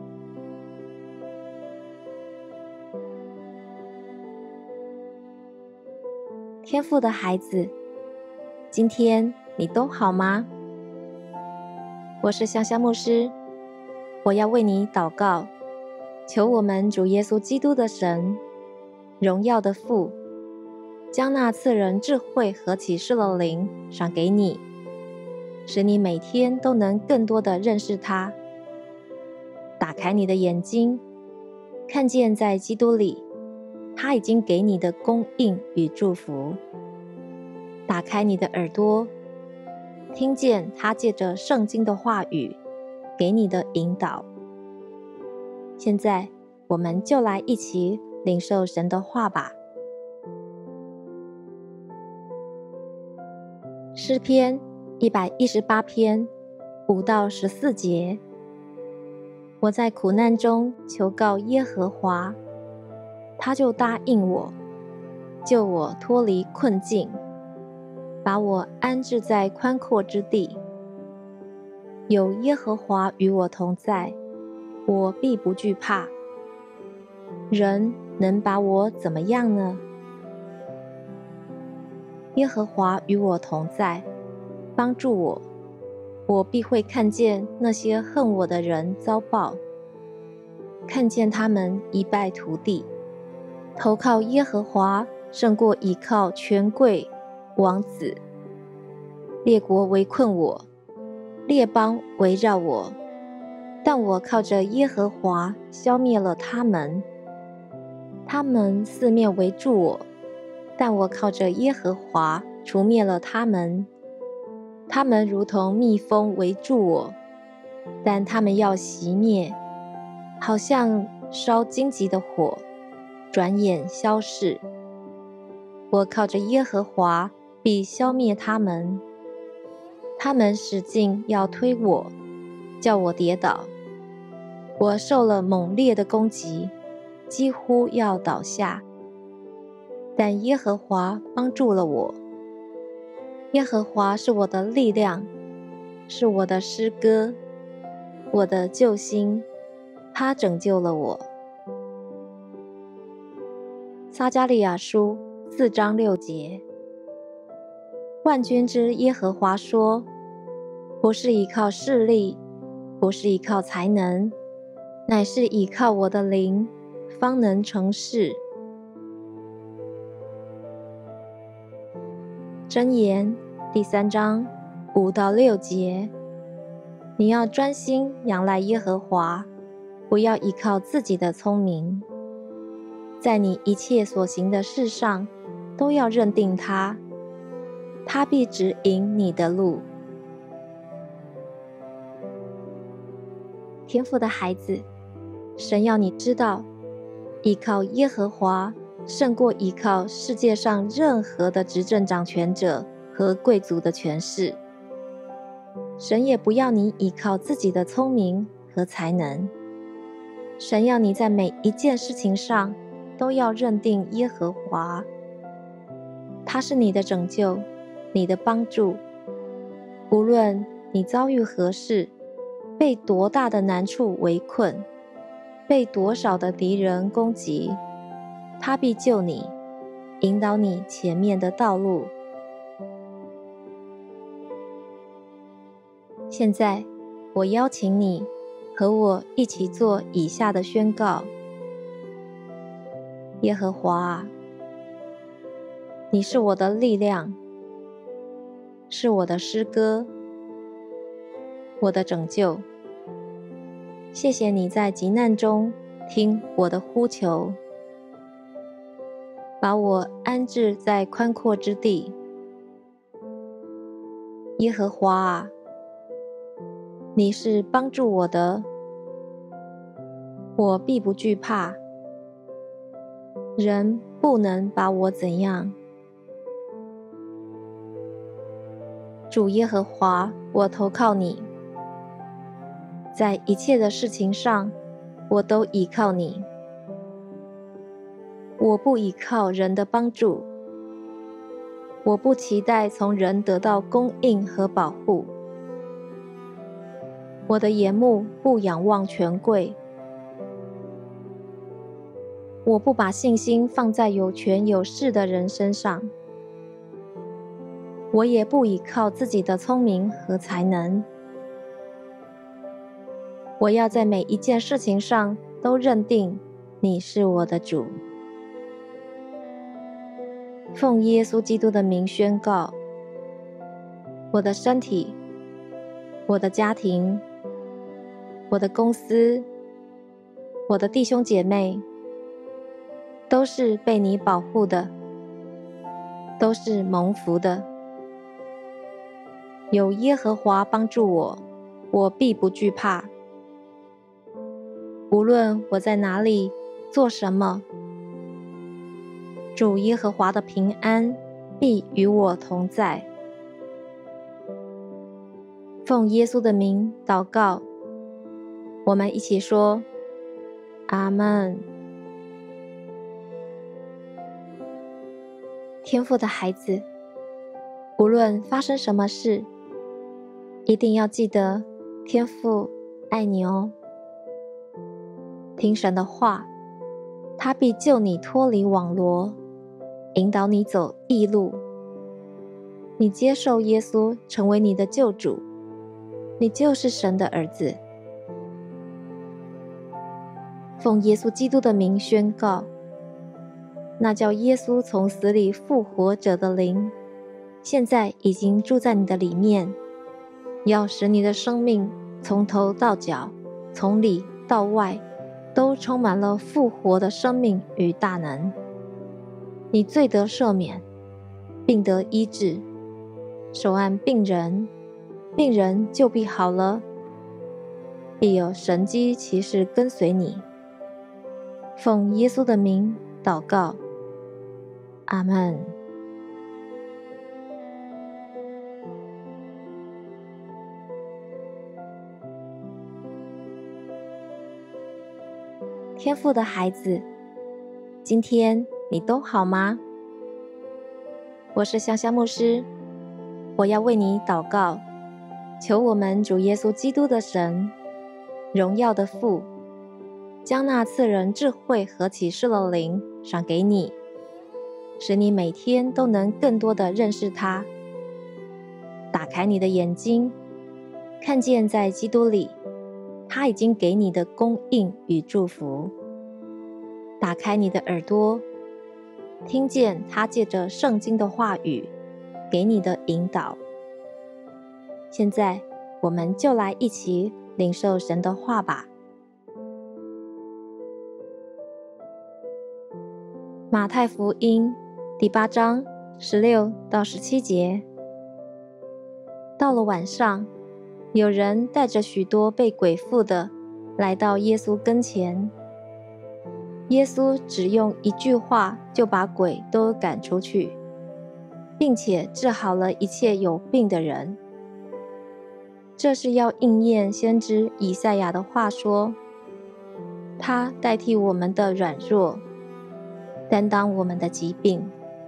天父的孩子，今天你都好吗？我是香香牧师，我要为你祷告，求我们主耶稣基督的神，荣耀的父，将那赐人智慧和启示的灵赏给你，使你每天都能更多地认识他。打开你的眼睛，看见在基督里，他已经给你的供应与祝福。打开你的耳朵，听见他借着圣经的话语给你的引导。现在我们就来一起领受神的话吧。诗篇118篇5到14节，我在苦难中求告耶和华，他就答应我，救我脱离困境，把我安置在宽阔之地。有耶和华与我同在，我必不惧怕。人能把我怎么样呢？耶和华与我同在，帮助我，我必会看见那些恨我的人遭报，看见他们一败涂地。投靠耶和华胜过倚靠权贵王子。列国围困我，列邦围绕我，但我靠着耶和华消灭了他们。他们四面围住我，但我靠着耶和华除灭了他们。他们如同蜜蜂围住我，但他们要熄灭，好像烧荆棘的火，转眼消逝。我靠着耶和华必消灭他们。他们使劲要推我，叫我跌倒。我受了猛烈的攻击，几乎要倒下。但耶和华帮助了我。耶和华是我的力量，是我的诗歌，我的救星，他拯救了我。撒迦利亚书4章6节，万军之耶和华说，不是依靠势力，不是依靠才能，乃是依靠我的灵，方能成事。 箴言第3章5到6节，你要专心仰赖耶和华，不要依靠自己的聪明，在你一切所行的事上都要认定他，他必指引你的路。天父的孩子，神要你知道，依靠耶和华胜过依靠世界上任何的执政掌权者和贵族的权势。神也不要你依靠自己的聪明和才能，神要你在每一件事情上都要认定耶和华，他是你的拯救，你的帮助。无论你遭遇何事，被多大的难处围困，被多少的敌人攻击，他必救你，引导你前面的道路。现在，我邀请你和我一起做以下的宣告：耶和华啊，你是我的力量，是我的诗歌，我的拯救。谢谢你在急难中听我的呼求，把我安置在宽阔之地。耶和华啊，你是帮助我的，我必不惧怕，人不能把我怎样。主耶和华，我投靠你，在一切的事情上，我都倚靠你。我不倚靠人的帮助，我不期待从人得到供应和保护。我的眼目不仰望权贵，我不把信心放在有权有势的人身上，我也不倚靠自己的聪明和才能。我要在每一件事情上都认定你是我的主。奉耶稣基督的名宣告，我的身体，我的家庭，我的公司，我的弟兄姐妹，都是被你保护的，都是蒙福的。有耶和华帮助我，我必不惧怕。无论我在哪里做什么，主耶和华的平安必与我同在。奉耶稣的名祷告，我们一起说阿们。天父的孩子，无论发生什么事，一定要记得天父爱你哦。听神的话，他必救你脱离网罗，引导你走义路。你接受耶稣成为你的救主，你就是神的儿子。奉耶稣基督的名宣告，那叫耶稣从死里复活者的灵，现在已经住在你的里面，要使你的生命从头到脚，从里到外，都充满了复活的生命与大能。你罪得赦免，病得医治，手按病人，病人就必好了，必有神迹奇事跟随你。奉耶稣的名祷告，阿们。天父的孩子，今天你都好吗？我是香香牧师，我要为你祷告，求我们主耶稣基督的神，荣耀的父，将那赐人智慧和启示的灵赏给你，使你每天都能更多地认识他。打开你的眼睛，看见在基督里，他已经给你的供应与祝福。打开你的耳朵，听见他借着圣经的话语给你的引导。现在，我们就来一起领受神的话吧。马太福音第8章16到17节。到了晚上，有人带着许多被鬼附的来到耶稣跟前。耶稣只用一句话就把鬼都赶出去，并且治好了一切有病的人。这是要应验先知以赛亚的话说，他代替我们的软弱，担当我们的疾病。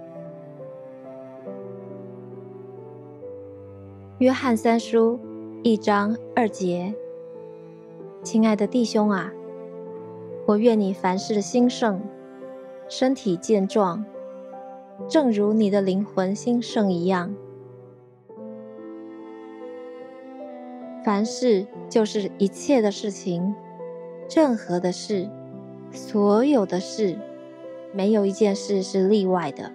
约翰3书1章2节。亲爱的弟兄啊，我愿你凡事兴盛，身体健壮，正如你的灵魂兴盛一样。凡事就是一切的事情，任何的事，所有的事，没有一件事是例外的。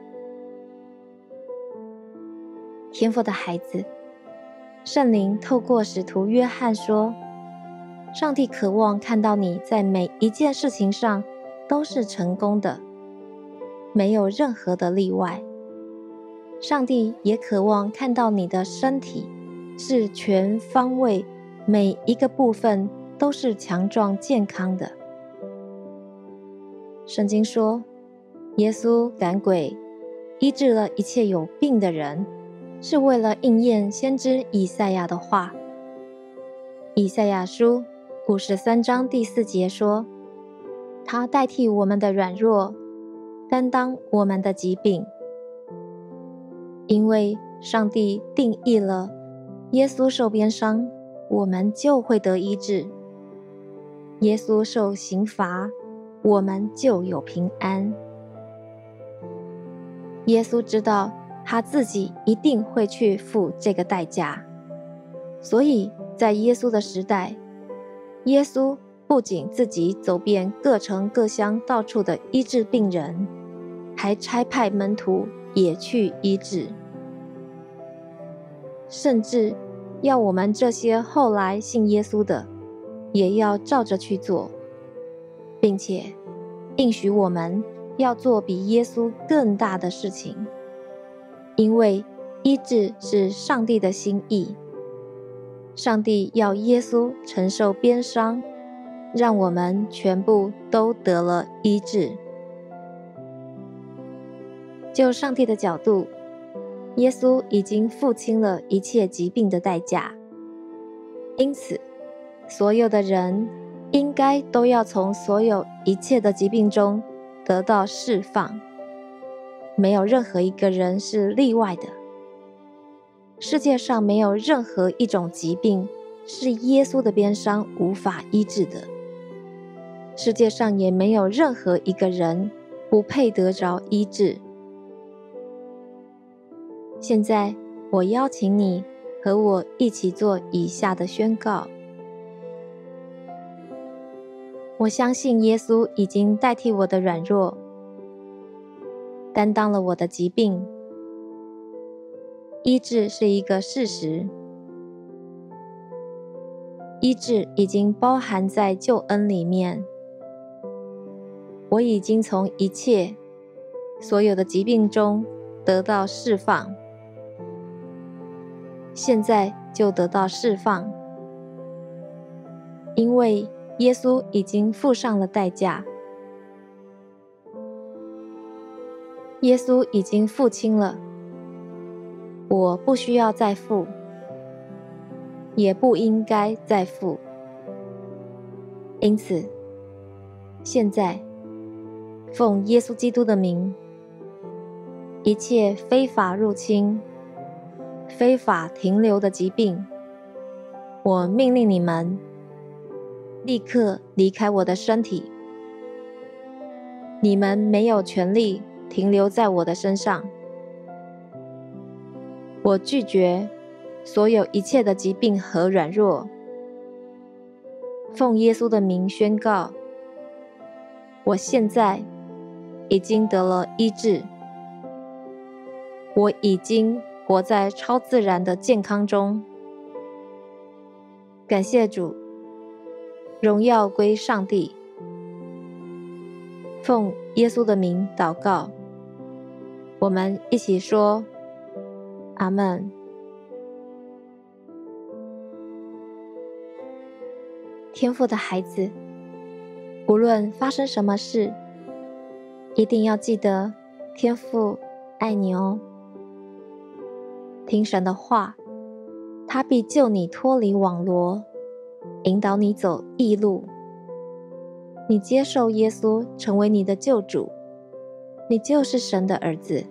天父的孩子，圣灵透过使徒约翰说，上帝渴望看到你在每一件事情上都是成功的，没有任何的例外。上帝也渴望看到你的身体是全方位，每一个部分都是强壮健康的。圣经说，耶稣赶鬼，医治了一切有病的人，是为了应验先知以赛亚的话。以赛亚书53章第4节说，他代替我们的软弱，担当我们的疾病。因为上帝定义了耶稣受鞭伤，我们就会得医治；耶稣受刑罚，我们就有平安。耶稣知道他自己一定会去付这个代价，所以在耶稣的时代，耶稣不仅自己走遍各城各乡，到处的医治病人，还差派门徒也去医治，甚至要我们这些后来信耶稣的，也要照着去做，并且应许我们要做比耶稣更大的事情，因为医治是上帝的心意。上帝要耶稣承受鞭伤，让我们全部都得了医治。就上帝的角度，耶稣已经付清了一切疾病的代价，因此所有的人应该都要从所有一切的疾病中得到释放，没有任何一个人是例外的。世界上没有任何一种疾病是耶稣的鞭伤无法医治的，世界上也没有任何一个人不配得着医治。现在我邀请你和我一起做以下的宣告。我相信耶稣已经代替我的软弱，担当了我的疾病。医治是一个事实，医治已经包含在救恩里面。我已经从一切所有的疾病中得到释放，现在就得到释放，因为耶稣已经付上了代价，耶稣已经付清了，我不需要再付，也不应该再付。因此，现在奉耶稣基督的名，一切非法入侵、非法停留的疾病，我命令你们立刻离开我的身体。你们没有权利停留在我的身上。我拒绝所有一切的疾病和软弱。奉耶稣的名宣告，我现在已经得了医治。 我已经活在超自然的健康中。感谢主，荣耀归上帝。奉耶稣的名祷告，我们一起说阿们。天父的孩子，无论发生什么事，一定要记得天父爱你哦。听神的话，他必救你脱离网罗，引导你走义路。你接受耶稣成为你的救主，你就是神的儿子。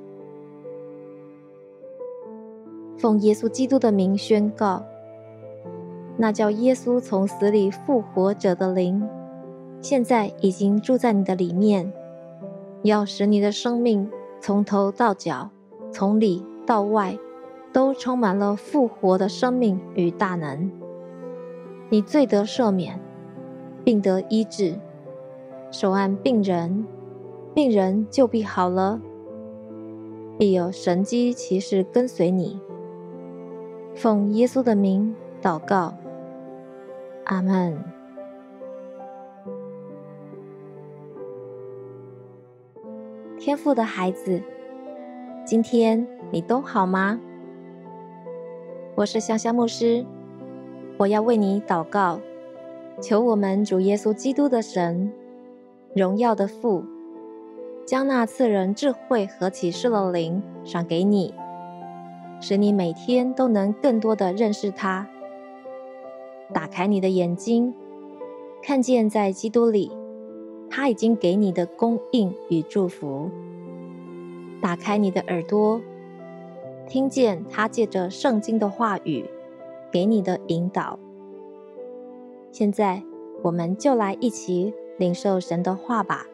奉耶稣基督的名宣告，那叫耶稣从死里复活者的灵，现在已经住在你的里面，要使你的生命从头到脚，从里到外，都充满了复活的生命与大能。你罪得赦免，病得医治，手按病人，病人就必好了，必有神迹奇事跟随你。奉耶稣的名祷告，阿们。天父的孩子，今天你都好吗？我是香香牧师，我要为你祷告，求我们主耶稣基督的神，荣耀的父，将那赐人智慧和启示的灵赏给你，使你每天都能更多地认识他。打开你的眼睛，看见在基督里，他已经给你的供应与祝福。打开你的耳朵，听见他借着圣经的话语给你的引导。现在我们就来一起领受神的话吧。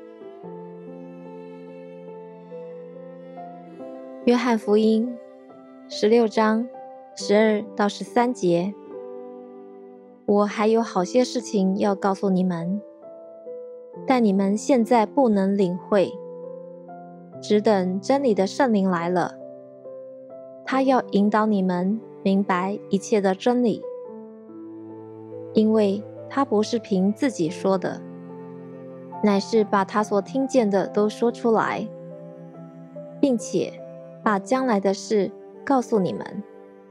约翰福音16章12到13节，我还有好些事情要告诉你们，但你们现在不能领会，只等真理的圣灵来了，他要引导你们明白一切的真理，因为他不是凭自己说的，乃是把他所听见的都说出来，并且把将来的事告诉你们。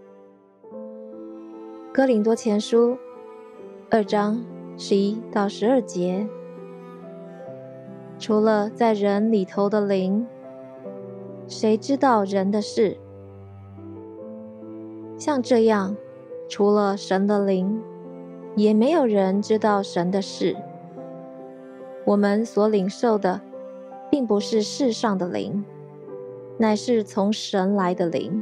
哥林多前书2章11到12节，除了在人里头的灵，谁知道人的事？像这样，除了神的灵，也没有人知道神的事。我们所领受的，并不是世上的灵，乃是从神来的灵，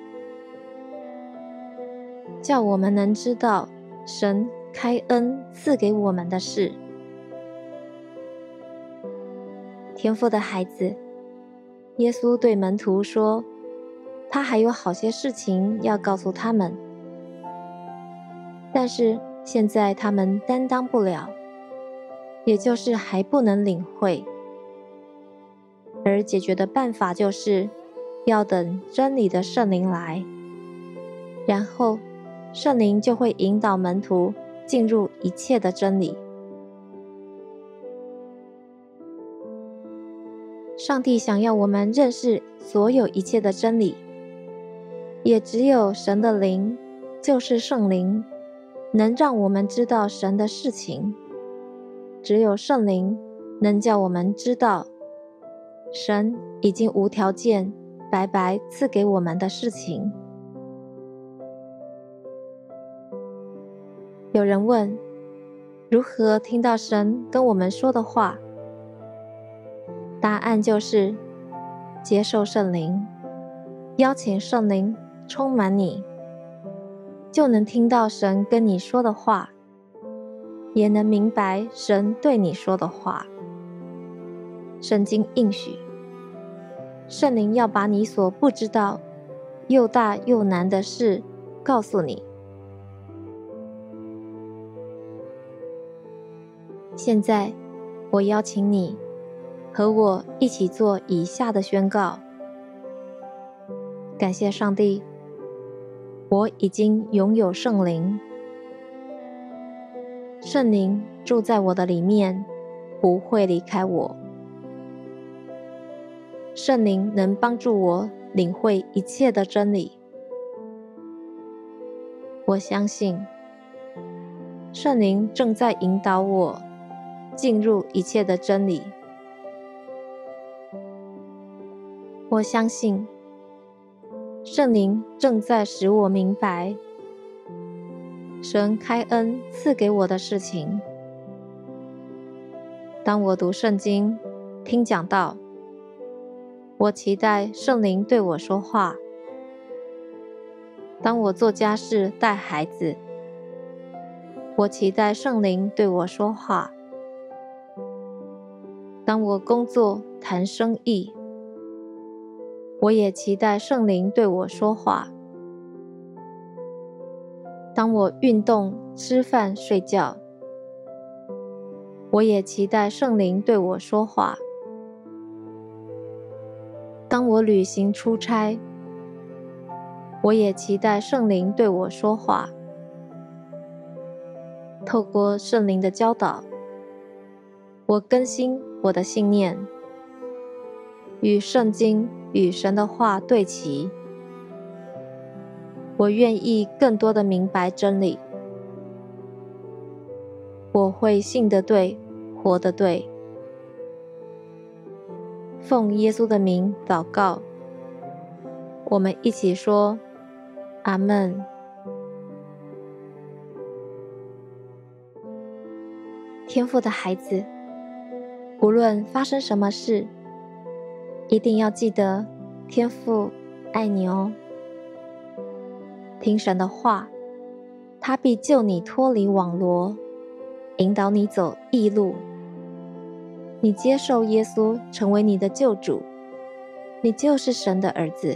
叫我们能知道神开恩赐给我们的事。天父的孩子，耶稣对门徒说，他还有好些事情要告诉他们，但是现在他们担当不了，也就是还不能领会。而解决的办法就是要等真理的圣灵来，然后圣灵就会引导门徒进入一切的真理。上帝想要我们认识所有一切的真理，也只有神的灵，就是圣灵，能让我们知道神的事情。只有圣灵能叫我们知道神已经无条件白白赐给我们的事情。有人问，如何听到神跟我们说的话？答案就是接受圣灵，邀请圣灵充满你，就能听到神跟你说的话，也能明白神对你说的话。圣经应许，圣灵要把你所不知道又大又难的事告诉你。现在我邀请你和我一起做以下的宣告。 感谢上帝，我已经拥有圣灵，圣灵住在我的里面，不会离开我。圣灵能帮助我领会一切的真理。我相信，圣灵正在引导我进入一切的真理。我相信，圣灵正在使我明白神开恩赐给我的事情。当我读圣经、听讲道，我期待圣灵对我说话。当我做家事、带孩子，我期待圣灵对我说话。当我工作、谈生意，我也期待圣灵对我说话。当我运动、吃饭、睡觉，我也期待圣灵对我说话。当我旅行出差，我也期待圣灵对我说话。透过圣灵的教导，我更新我的信念，与圣经与神的话对齐。我愿意更多的明白真理。我会信得对，活得对。奉耶稣的名祷告，我们一起说阿们。天父的孩子，无论发生什么事，一定要记得天父爱你哦。听神的话，他必救你脱离网罗，引导你走义路。你接受耶稣成为你的救主，你就是神的儿子。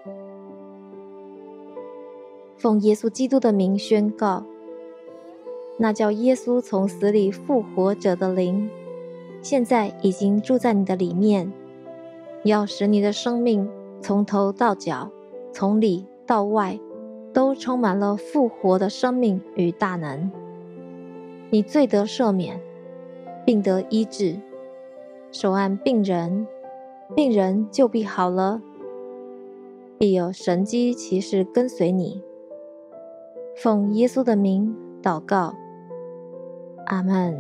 奉耶稣基督的名宣告，那叫耶稣从死里复活者的灵，现在已经住在你的里面，要使你的生命从头到脚，从里到外，都充满了复活的生命与大能。你罪得赦免，病得医治，手按病人，病人就必好了，必有神迹奇事跟随你。奉耶稣的名祷告，阿们。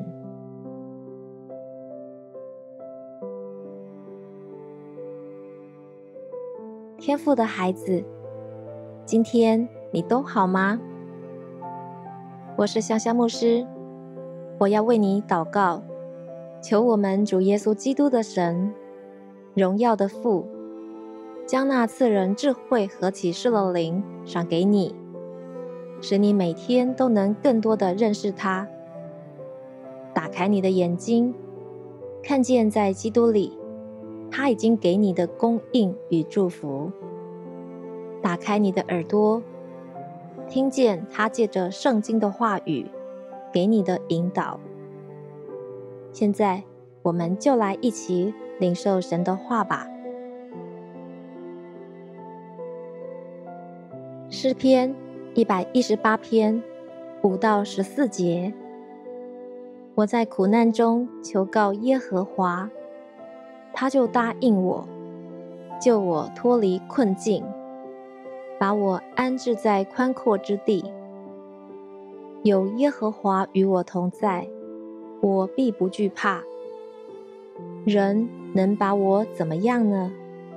天父的孩子，今天你都好吗？我是香香牧师，我要为你祷告，求我们主耶稣基督的神，荣耀的父，将那赐人智慧和启示的灵赏给你，使你每天都能更多地认识他。打开你的眼睛，看见在基督里，他已经给你的供应与祝福。打开你的耳朵，听见他借着圣经的话语给你的引导。现在我们就来一起领受神的话吧。诗篇118篇5到14节，我在苦难中求告耶和华，他就答应我，救我脱离困境，把我安置在宽阔之地。有耶和华与我同在，我必不惧怕。人能把我怎么样呢？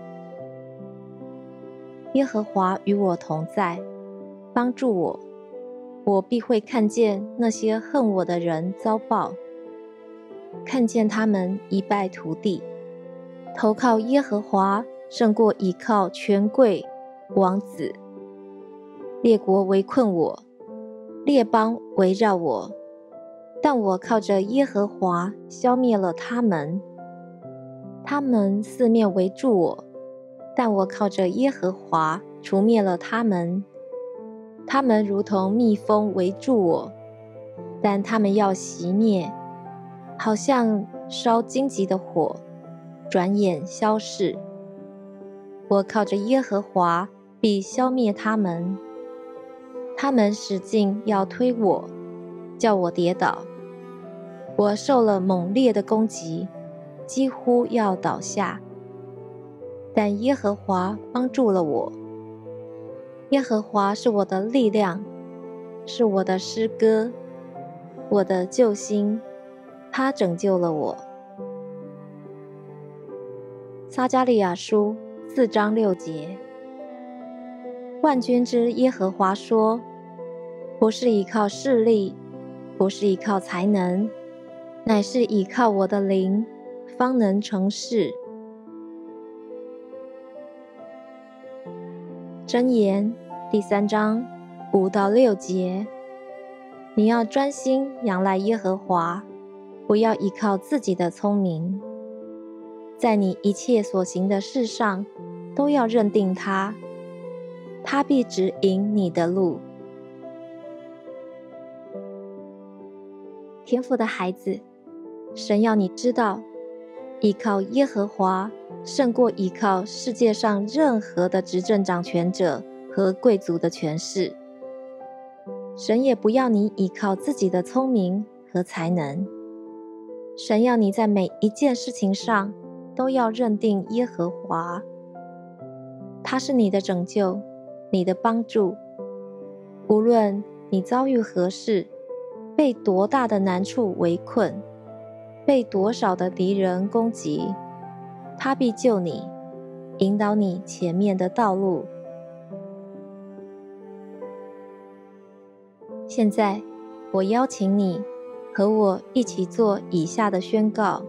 耶和华与我同在，帮助我，我必会看见那些恨我的人遭报，看见他们一败涂地。投靠耶和华胜过倚靠权贵王子。列国围困我，列邦围绕我，但我靠着耶和华消灭了他们。他们四面围住我，但我靠着耶和华除灭了他们。他们如同蜜蜂围住我，但他们要熄灭，好像烧荆棘的火，转眼消逝。我靠着耶和华必消灭他们。他们使劲要推我，叫我跌倒。我受了猛烈的攻击，几乎要倒下。但耶和华帮助了我。耶和华是我的力量，是我的诗歌，我的救星，他拯救了我。撒迦利亚书4章6节。万军之耶和华说，不是依靠势力，不是依靠才能，乃是依靠我的灵，方能成事。箴言第3章5到6节。你要专心仰赖耶和华，不要依靠自己的聪明。在你一切所行的事上，都要认定他，他必指引你的路。天父的孩子，神要你知道，依靠耶和华胜过依靠世界上任何的执政掌权者和贵族的权势。神也不要你依靠自己的聪明和才能，神要你在每一件事情上都要认定耶和华，他是你的拯救，你的帮助。无论你遭遇何事，被多大的难处围困，被多少的敌人攻击，他必救你，引导你前面的道路。现在，我邀请你和我一起做以下的宣告。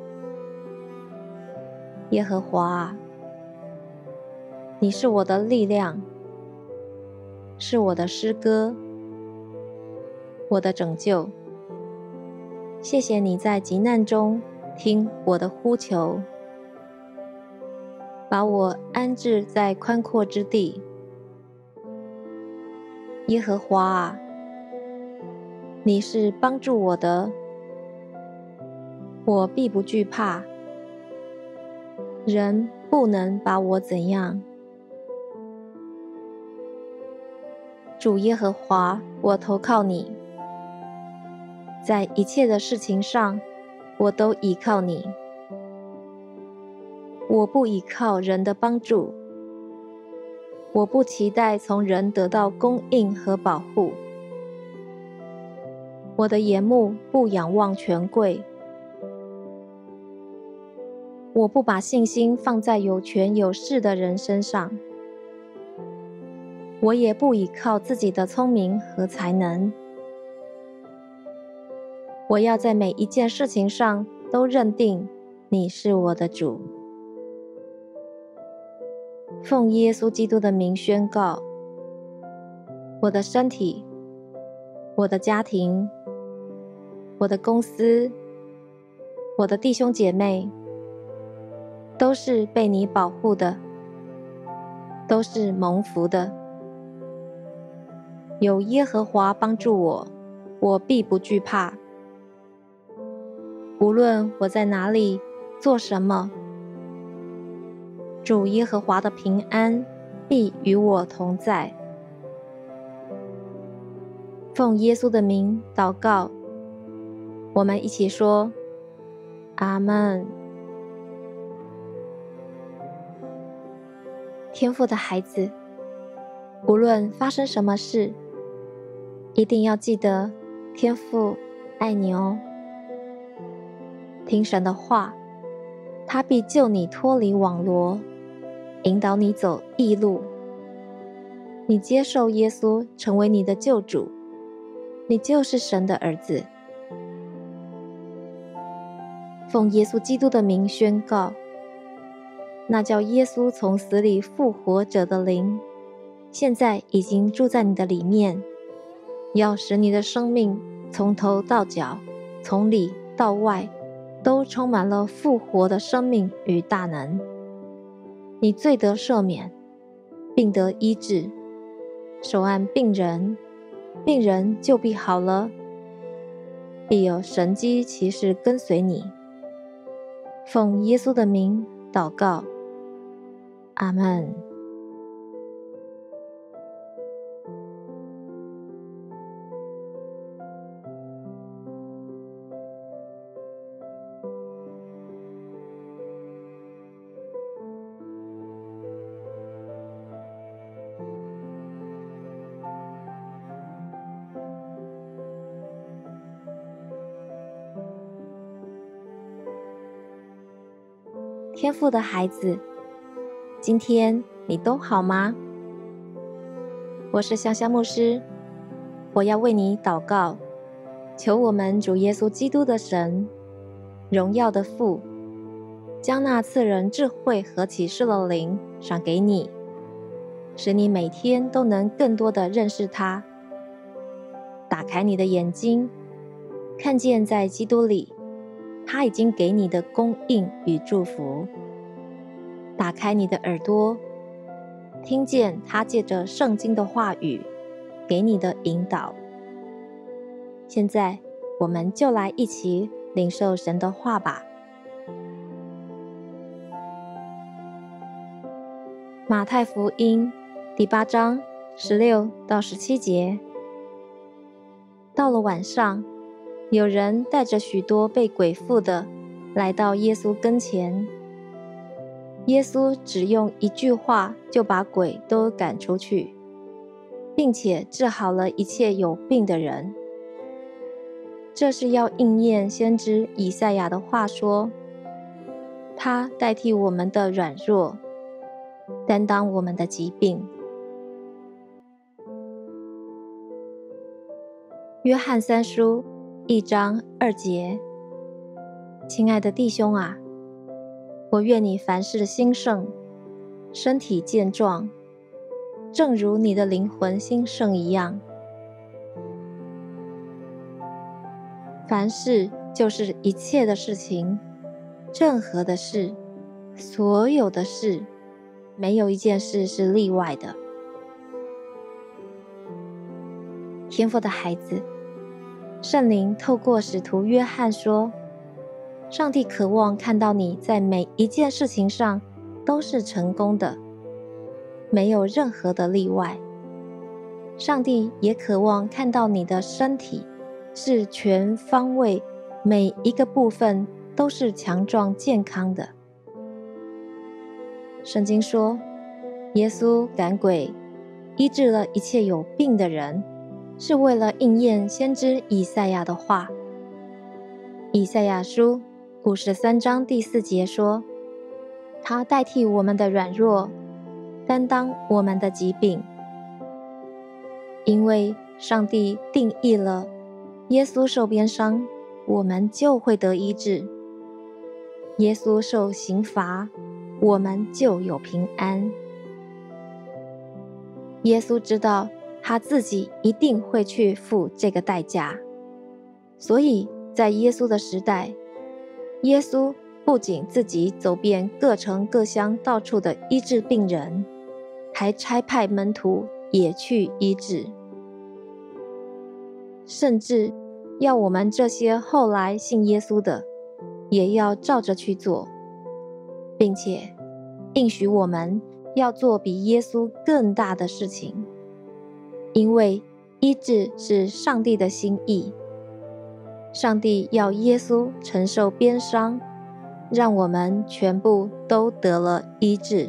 耶和华啊，你是我的力量，是我的诗歌，我的拯救。谢谢你在急难中听我的呼求，把我安置在宽阔之地。耶和华啊，你是帮助我的，我必不惧怕，人不能把我怎样。主耶和华，我投靠你，在一切的事情上，我都倚靠你。我不倚靠人的帮助，我不期待从人得到供应和保护。我的眼目不仰望权贵，我不把信心放在有权有势的人身上，我也不倚靠自己的聪明和才能。我要在每一件事情上都认定你是我的主。奉耶稣基督的名宣告，我的身体，我的家庭，我的公司，我的弟兄姐妹，都是被你保护的，都是蒙福的。有耶和华帮助我，我必不惧怕。无论我在哪里做什么，主耶和华的平安必与我同在。奉耶稣的名祷告，我们一起说阿们。天父的孩子，无论发生什么事，一定要记得天父爱你哦。听神的话，他必救你脱离网罗，引导你走义路。你接受耶稣成为你的救主，你就是神的儿子。奉耶稣基督的名宣告，那叫耶稣从死里复活者的灵，现在已经住在你的里面，要使你的生命从头到脚，从里到外，都充满了复活的生命与大能。你罪得赦免，病得医治，手按病人，病人就必好了，必有神迹奇事跟随你。奉耶稣的名祷告，阿们。 天父的孩子，今天你都好吗？我是香香牧师，我要为你祷告，求我们主耶稣基督的神，荣耀的父，将那赐人智慧和启示的灵赏给你，使你每天都能更多地认识他。打开你的眼睛，看见在基督里，他已经给你的供应与祝福。打开你的耳朵，听见他借着圣经的话语给你的引导。现在我们就来一起领受神的话吧。马太福音第8章16到17节。到了晚上，有人带着许多被鬼附的来到耶稣跟前。耶稣只用一句话就把鬼都赶出去，并且治好了一切有病的人。这是要应验先知以赛亚的话说，他代替我们的软弱，担当我们的疾病。约翰3书1章2节。亲爱的弟兄啊，我愿你凡事兴盛，身体健壮，正如你的灵魂兴盛一样。凡事就是一切的事情，任何的事，所有的事，没有一件事是例外的。天父的孩子，圣灵透过使徒约翰说，上帝渴望看到你在每一件事情上都是成功的，没有任何的例外。上帝也渴望看到你的身体是全方位，每一个部分都是强壮健康的。圣经说，耶稣赶鬼，医治了一切有病的人，是为了应验先知以赛亚的话。以赛亚书53章第4节说，他代替我们的软弱，担当我们的疾病。因为上帝定义了耶稣受鞭伤，我们就会得医治；耶稣受刑罚，我们就有平安。耶稣知道他自己一定会去付这个代价，所以在耶稣的时代，耶稣不仅自己走遍各城各乡，到处的医治病人，还差派门徒也去医治，甚至要我们这些后来信耶稣的，也要照着去做，并且应许我们要做比耶稣更大的事情，因为医治是上帝的心意。上帝要耶稣承受鞭伤，让我们全部都得了医治。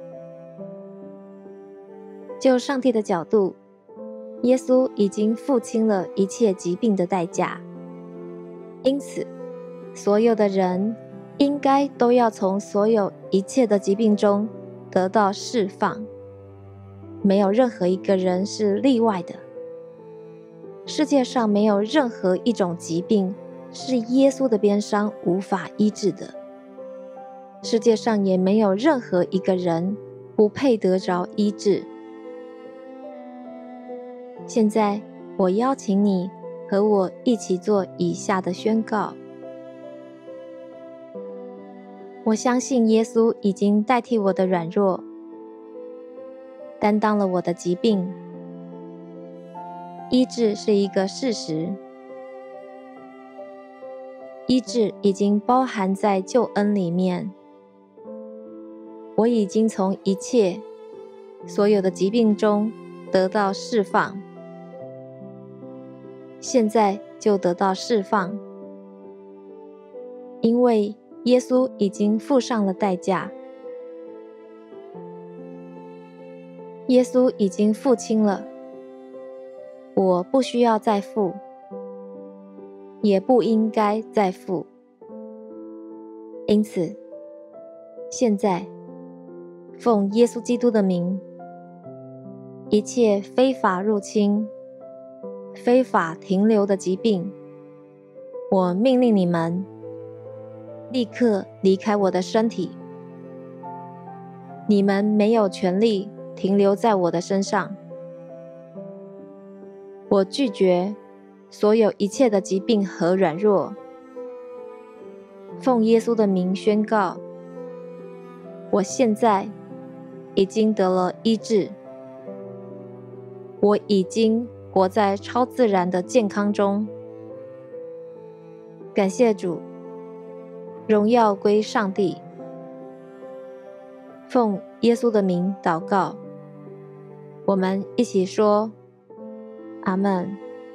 就上帝的角度，耶稣已经付清了一切疾病的代价，因此所有的人应该都要从所有一切的疾病中得到释放，没有任何一个人是例外的。世界上没有任何一种疾病是耶稣的鞭伤无法医治的，世界上也没有任何一个人不配得着医治。现在我邀请你和我一起做以下的宣告。我相信耶稣已经代替我的软弱，担当了我的疾病。医治是一个事实，医治已经包含在救恩里面。我已经从一切所有的疾病中得到释放，现在就得到释放，因为耶稣已经付上了代价，耶稣已经付清了，我不需要再付，也不应该再付。因此， 现在，奉耶稣基督的名，一切非法入侵、非法停留的疾病，我命令你们立刻离开我的身体。你们没有权利停留在我的身上。我拒绝所有一切的疾病和软弱。奉耶稣的名宣告，我现在已经得了医治。我已经活在超自然的健康中。感谢主，荣耀归上帝。奉耶稣的名祷告，我们一起说阿们。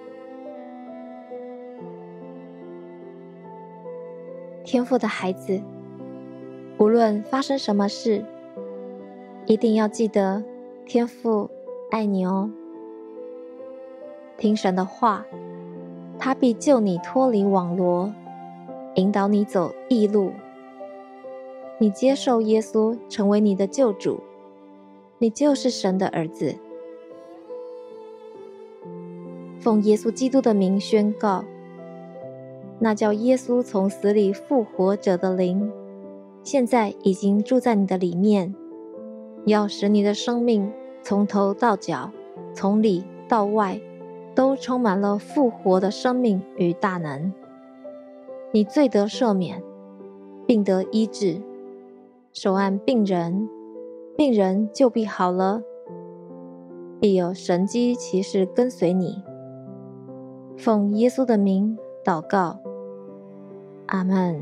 天父的孩子，无论发生什么事，一定要记得天父爱你哦。听神的话，他必救你脱离网罗，引导你走义路。你接受耶稣成为你的救主，你就是神的儿子。奉耶稣基督的名宣告，那叫耶稣从死里复活者的灵，现在已经住在你的里面，要使你的生命从头到脚，从里到外，都充满了复活的生命与大能。你罪得赦免，病得医治，手按病人，病人就必好了，必有神迹奇事跟随你。奉耶稣的名祷告，阿们。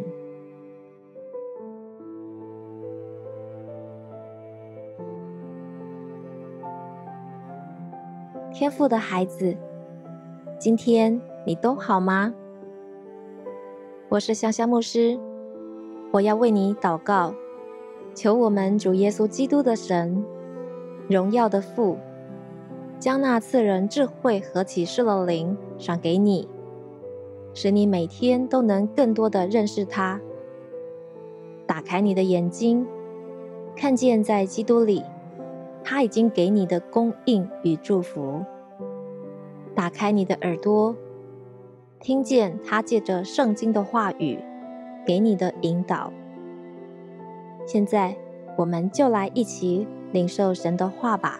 天父的孩子，今天你都好吗？我是香香牧师，我要为你祷告，求我们主耶稣基督的神，荣耀的父，将那赐人智慧和启示的灵赏给你，使你每天都能更多地认识他。打开你的眼睛，看见在基督里，他已经给你的供应与祝福。打开你的耳朵，听见他借着圣经的话语给你的引导。现在我们就来一起领受神的话吧。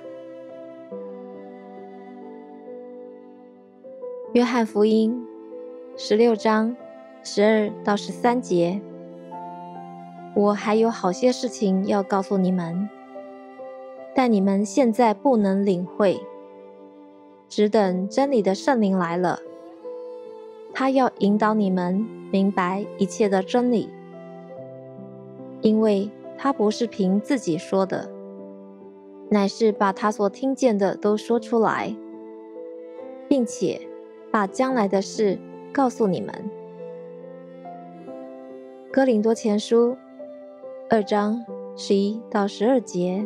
约翰福音16章12到13节，我还有好些事情要告诉你们，但你们现在不能领会，只等真理的圣灵来了，他要引导你们明白一切的真理，因为他不是凭自己说的，乃是把他所听见的都说出来，并且把将来的事告诉你们。哥林多前书2章11到12节，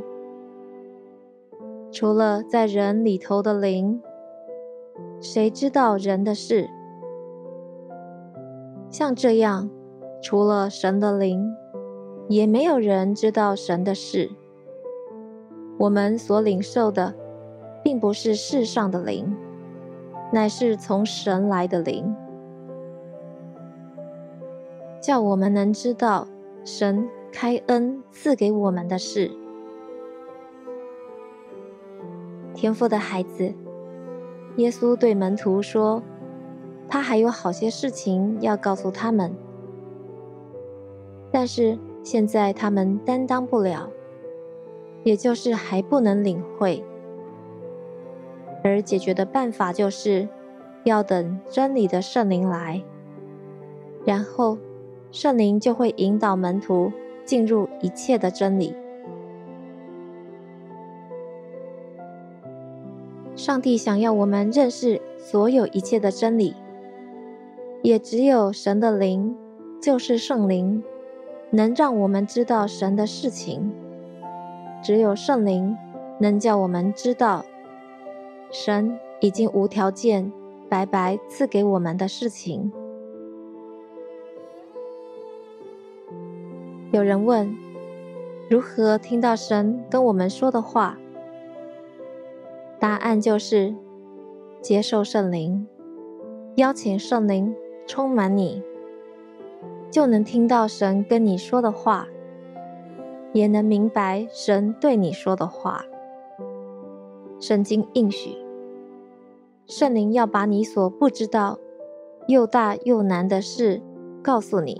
除了在人里头的灵，谁知道人的事？像这样，除了神的灵，也没有人知道神的事。我们所领受的，并不是世上的灵，乃是从神来的灵，叫我们能知道神开恩赐给我们的事。天父的孩子，耶稣对门徒说，他还有好些事情要告诉他们，但是现在他们担当不了，也就是还不能领会。而解决的办法就是要等真理的圣灵来，然后圣灵就会引导门徒进入一切的真理。上帝想要我们认识所有一切的真理，也只有神的灵，就是圣灵，能让我们知道神的事情。只有圣灵能叫我们知道神已经无条件白白赐给我们的事情。有人问， 如何听到神跟我们说的话？答案就是接受圣灵，邀请圣灵充满你，就能听到神跟你说的话，也能明白神对你说的话。圣经应许，圣灵要把你所不知道又大又难的事告诉你。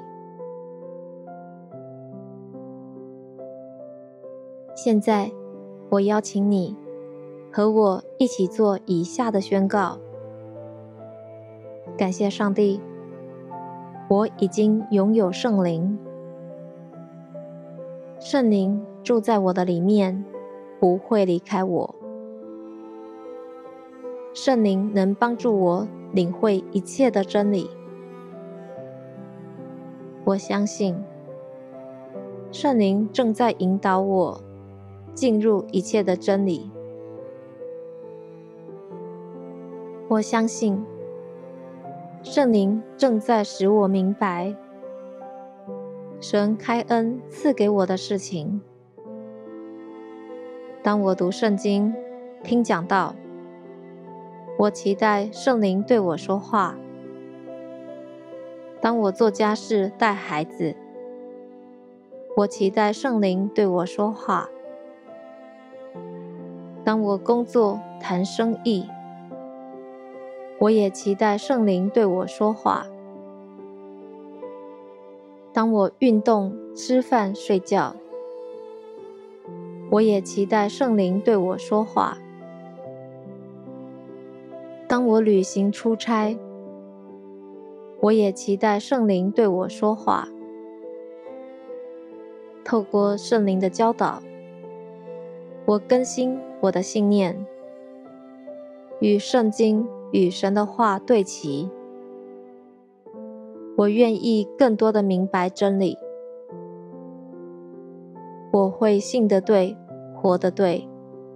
现在，我邀请你和我一起做以下的宣告。感谢上帝，我已经拥有圣灵，圣灵住在我的里面，不会离开我。圣灵能帮助我领会一切的真理。我相信，圣灵正在引导我进入一切的真理。我相信，圣灵正在使我明白神开恩赐给我的事情。当我读圣经、听讲道，我期待圣灵对我说话。当我做家事、带孩子，我期待圣灵对我说话。当我工作、谈生意，我也期待圣灵对我说话。当我运动、吃饭、睡觉，我也期待圣灵对我说话。当我旅行出差，我也期待圣灵对我说话。透过圣灵的教导，我更新我的信念，与圣经、与神的话对齐。我愿意更多的明白真理。我会信得对，活得对。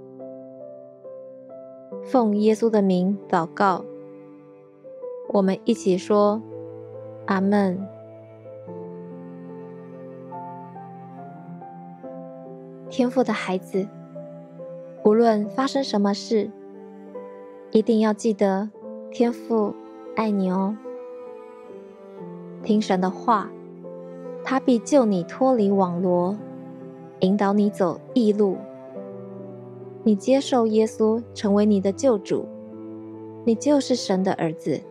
奉耶稣的名祷告，我们一起说阿们。天父的孩子，无论发生什么事，一定要记得天父爱你哦。听神的话，他必救你脱离网罗，引导你走义路。你接受耶稣成为你的救主，你就是神的儿子。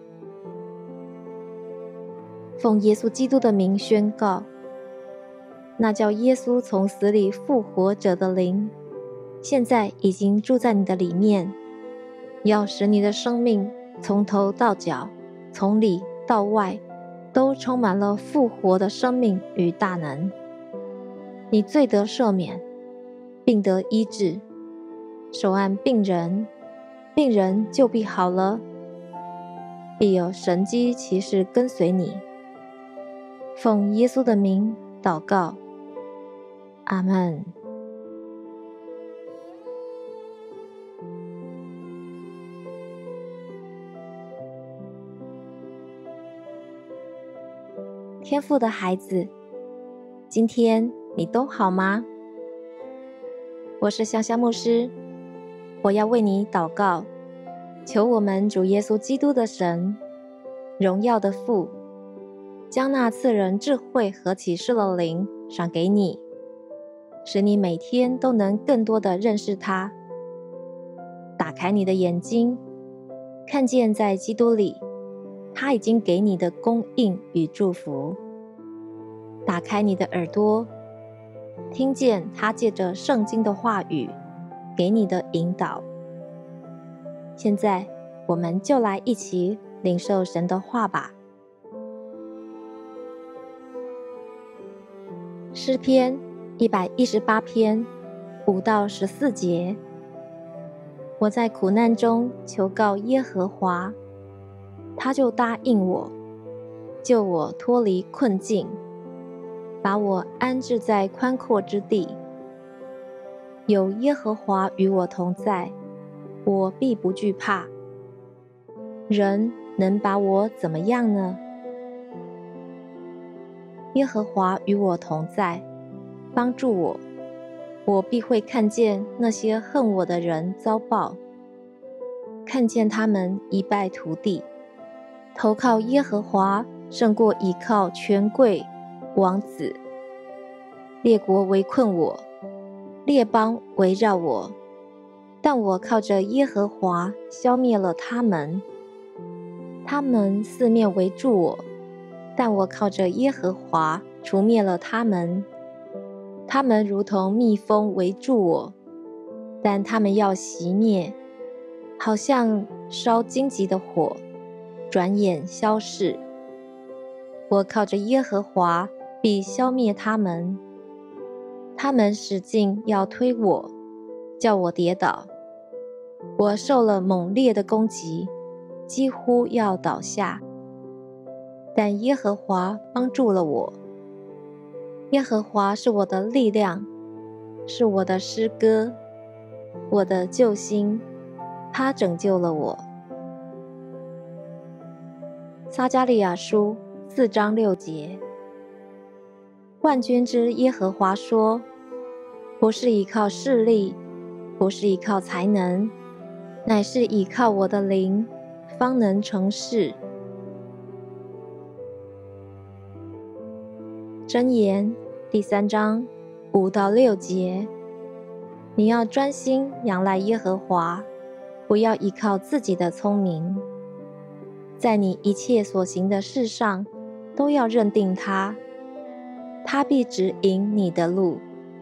奉耶稣基督的名宣告，那叫耶稣从死里复活者的灵，现在已经住在你的里面，要使你的生命从头到脚，从里到外，都充满了复活的生命与大能。你罪得赦免，病得医治，手按病人，病人就必好了，必有神迹奇事跟随你。奉耶稣的名祷告，阿们。天父的孩子，今天你都好吗？我是香香牧师，我要为你祷告，求我们主耶稣基督的神，荣耀的父，将那赐人智慧和启示的灵赏给你，使你每天都能更多的认识他。打开你的眼睛，看见在基督里，他已经给你的供应与祝福。打开你的耳朵，听见他借着圣经的话语给你的引导。现在我们就来一起领受神的话吧。诗篇118篇5到14节，我在苦难中求告耶和华，他就答应我，救我脱离困境，把我安置在宽阔之地。有耶和华与我同在，我必不惧怕。人能把我怎么样呢？耶和华与我同在， 帮助我，我必会看见那些恨我的人遭报，看见他们一败涂地。投靠耶和华胜过倚靠权贵、王子。列国围困我，列邦围绕我，但我靠着耶和华消灭了他们。他们四面围住我，但我靠着耶和华除灭了他们。他们如同蜜蜂围住我，但他们要熄灭，好像烧荆棘的火，转眼消逝。我靠着耶和华必消灭他们。他们使劲要推我，叫我跌倒。我受了猛烈的攻击，几乎要倒下。但耶和华帮助了我。耶和华是我的力量，是我的诗歌，我的救星，他拯救了我。撒迦利亚书4章6节。万军之耶和华说，不是依靠势力，不是依靠才能，乃是依靠我的灵，方能成事。箴言第3章5到6节。你要专心仰赖耶和华，不要依靠自己的聪明。在你一切所行的事上，都要认定他，他必指引你的路。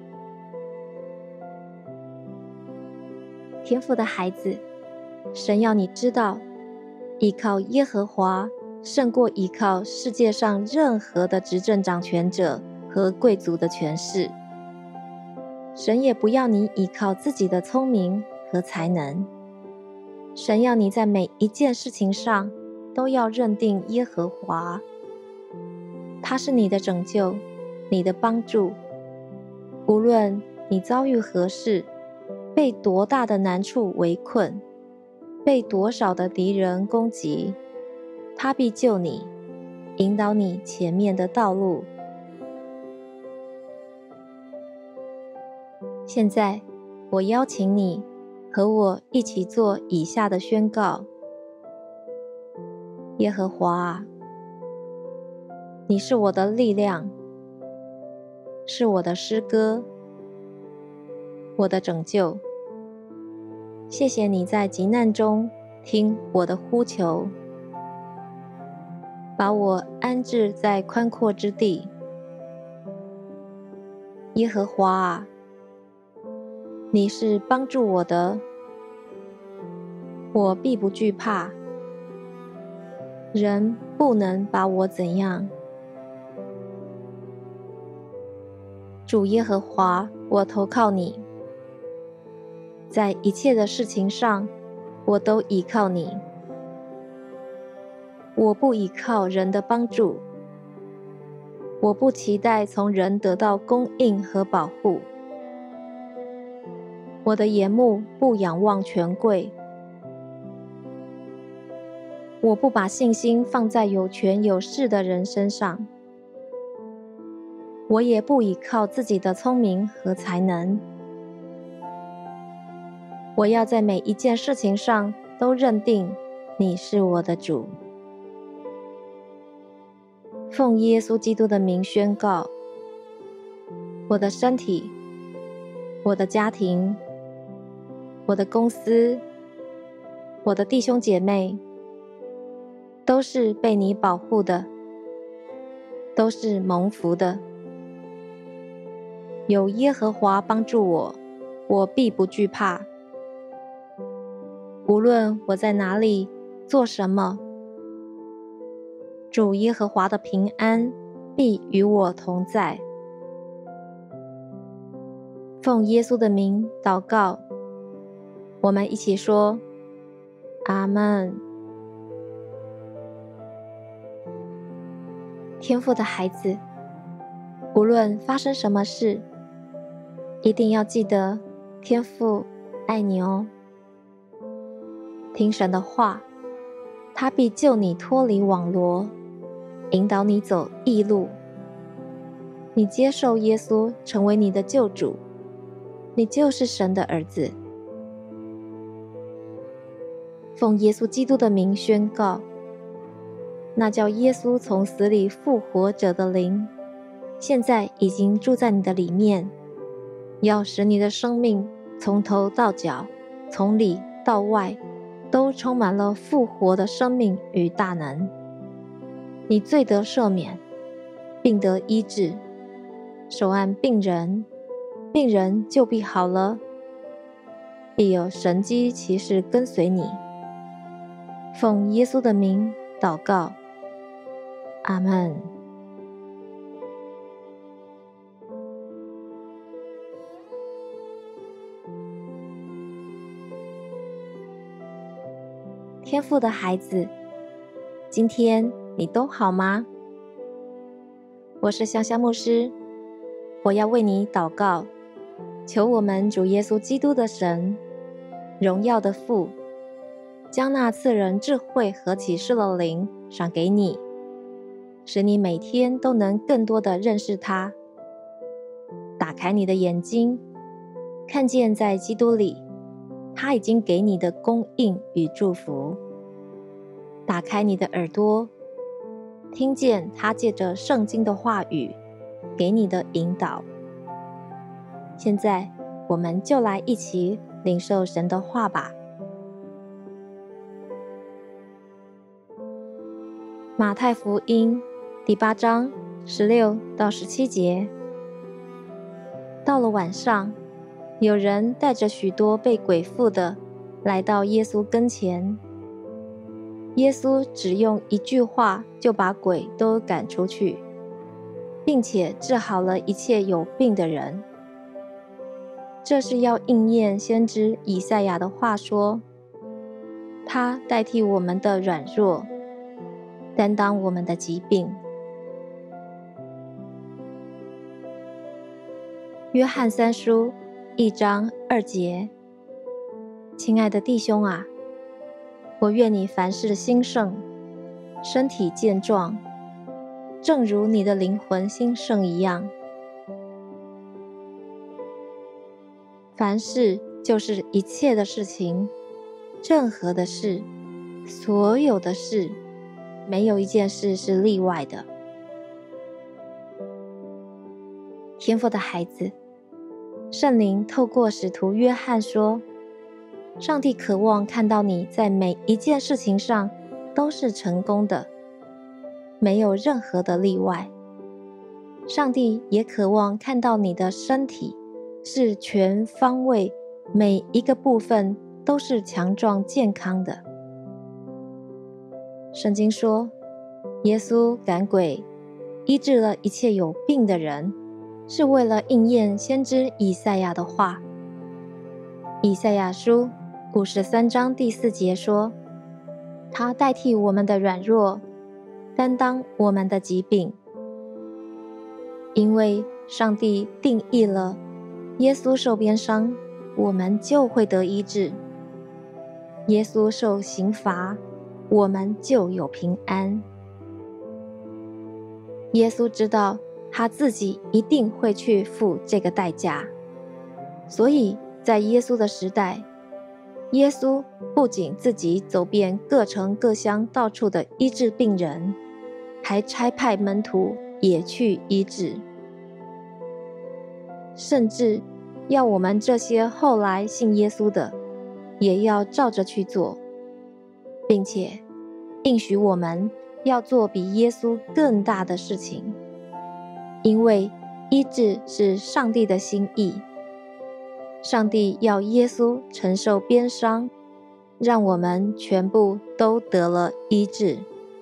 天父的孩子，神要你知道，依靠耶和华胜过依靠世界上任何的执政掌权者和贵族的权势。神也不要你依靠自己的聪明和才能。神要你在每一件事情上都要认定耶和华，他是你的拯救，你的帮助。无论你遭遇何事，被多大的难处围困，被多少的敌人攻击，他必救你，引导你前面的道路。现在，我邀请你和我一起做以下的宣告。耶和华啊，你是我的力量，是我的诗歌，我的拯救。谢谢你在急难中听我的呼求，把我安置在宽阔之地。耶和华啊，你是帮助我的，我必不惧怕。人不能把我怎样。主耶和华，我投靠你，在一切的事情上，我都倚靠你。我不倚靠人的帮助，我不期待从人得到供应和保护。我的眼目不仰望权贵，我不把信心放在有权有势的人身上，我也不倚靠自己的聪明和才能。我要在每一件事情上都认定你是我的主。奉耶稣基督的名宣告，我的身体，我的家庭，我的公司，我的弟兄姐妹，都是被你保护的，都是蒙福的。有耶和华帮助我，我必不惧怕。无论我在哪里做什么，主耶和华的平安必与我同在。奉耶稣的名祷告，我们一起说阿们。天父的孩子，无论发生什么事，一定要记得天父爱你哦。听神的话，他必救你脱离网罗，引导你走义路。 你接受耶稣成为你的救主，你就是神的儿子。奉耶稣基督的名宣告，那叫耶稣从死里复活者的灵，现在已经住在你的里面，要使你的生命从头到脚，从里到外，都充满了复活的生命与大能。你罪得赦免，病得医治，手按病人，病人就必好了，必有神迹奇事跟随你。奉耶稣的名祷告，阿们。天父的孩子，今天你都好吗？我是香香牧师，我要为你祷告，求我们主耶稣基督的神，荣耀的父，将那赐人智慧和启示的灵赏给你，使你每天都能更多地认识他。打开你的眼睛，看见在基督里，他已经给你的供应与祝福。打开你的耳朵，听见他借着圣经的话语给你的引导。现在我们就来一起领受神的话吧。马太福音第8章16到17节。到了晚上，有人带着许多被鬼附的来到耶稣跟前，耶稣只用一句话就把鬼都赶出去，并且治好了一切有病的人。这是要应验先知以赛亚的话说，他代替我们的软弱，担当我们的疾病。约翰3书1章2节。亲爱的弟兄啊，我愿你凡事兴盛，身体健壮，正如你的灵魂兴盛一样。凡事就是一切的事情，任何的事，所有的事，没有一件事是例外的。天父的孩子，圣灵透过使徒约翰说，上帝渴望看到你在每一件事情上都是成功的，没有任何的例外。上帝也渴望看到你的身体是全方位，每一个部分都是强壮健康的。圣经说，耶稣赶鬼，医治了一切有病的人，是为了应验先知以赛亚的话。以赛亚书53章第4节说，他代替我们的软弱，担当我们的疾病。因为上帝定义了耶稣受鞭伤，我们就会得医治；耶稣受刑罚，我们就有平安。耶稣知道他自己一定会去付这个代价，所以在耶稣的时代，耶稣不仅自己走遍各城各乡，到处的医治病人，还差派门徒也去医治，甚至要我们这些后来信耶稣的，也要照着去做，并且应许我们要做比耶稣更大的事情，因为医治是上帝的心意。上帝要耶稣承受鞭伤，让我们全部都得了医治。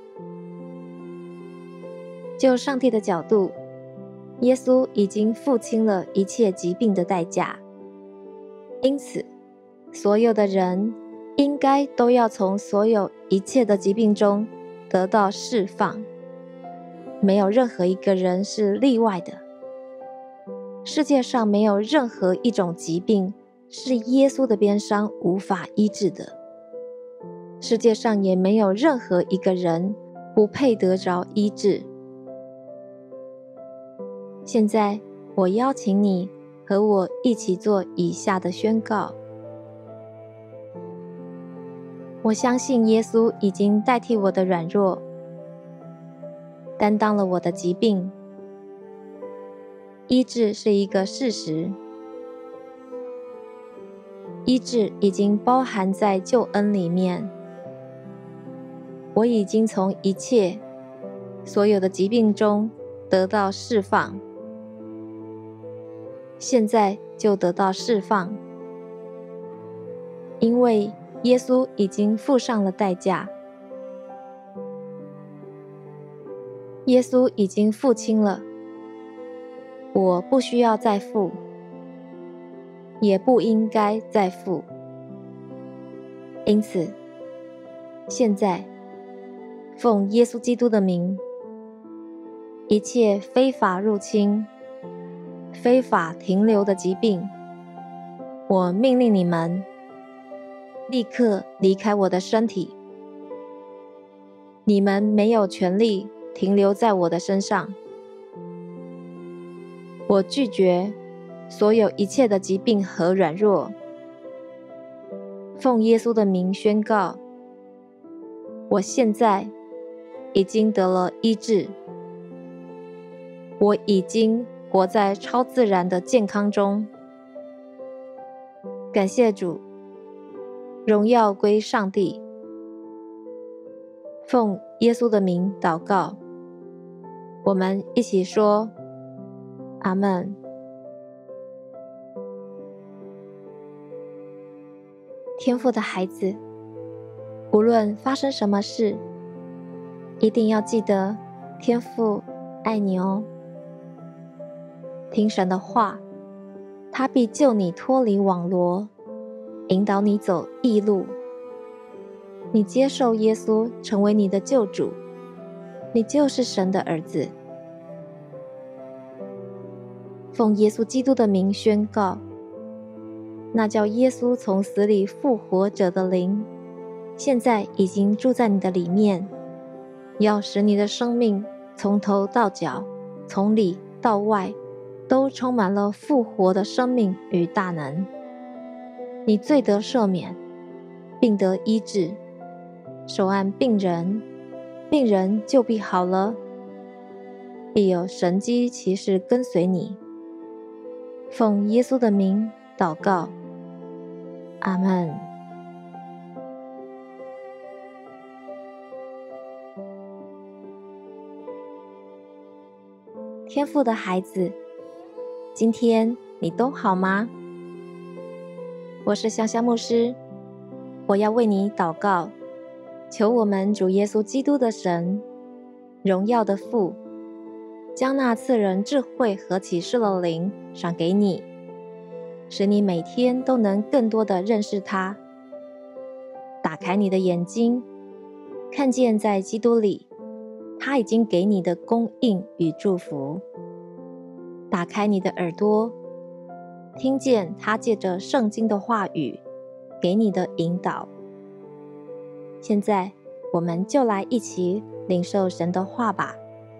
就上帝的角度，耶稣已经付清了一切疾病的代价，因此所有的人应该都要从所有一切的疾病中得到释放，没有任何一个人是例外的。世界上没有任何一种疾病是耶稣的鞭伤无法医治的，世界上也没有任何一个人不配得着医治。 现在我邀请你和我一起做以下的宣告。我相信耶稣已经代替我的软弱，担当了我的疾病。医治是一个事实，医治已经包含在救恩里面。我已经从一切所有的疾病中得到释放，现在就得到释放，因为耶稣已经付上了代价，耶稣已经付清了，我不需要再付，也不应该再付。因此，现在奉耶稣基督的名，一切非法入侵、非法停留的疾病，我命令你们立刻离开我的身体。你们没有权利停留在我的身上。我拒绝所有一切的疾病和软弱。奉耶稣的名宣告，我现在已经得了医治。我已经活在超自然的健康中。感谢主，荣耀归上帝。奉耶稣的名祷告，我们一起说阿们。天父的孩子，无论发生什么事，一定要记得天父爱你哦。听神的话，他必救你脱离网罗，引导你走义路。你接受耶稣成为你的救主，你就是神的儿子。奉耶稣基督的名宣告，那叫耶稣从死里复活者的灵，现在已经住在你的里面，要使你的生命从头到脚，从里到外，都充满了复活的生命与大能。你罪得赦免，病得医治，手按病人，病人就必好了，必有神迹奇事跟随你。奉耶稣的名祷告，阿们。天父的孩子，今天你都好吗？我是香香牧师，我要为你祷告，求我们主耶稣基督的神，荣耀的父，将那赐人智慧和启示的灵赏给你，使你每天都能更多地认识他。打开你的眼睛，看见在基督里，他已经给你的供应与祝福。打开你的耳朵，听见他借着圣经的话语给你的引导。现在我们就来一起领受神的话吧。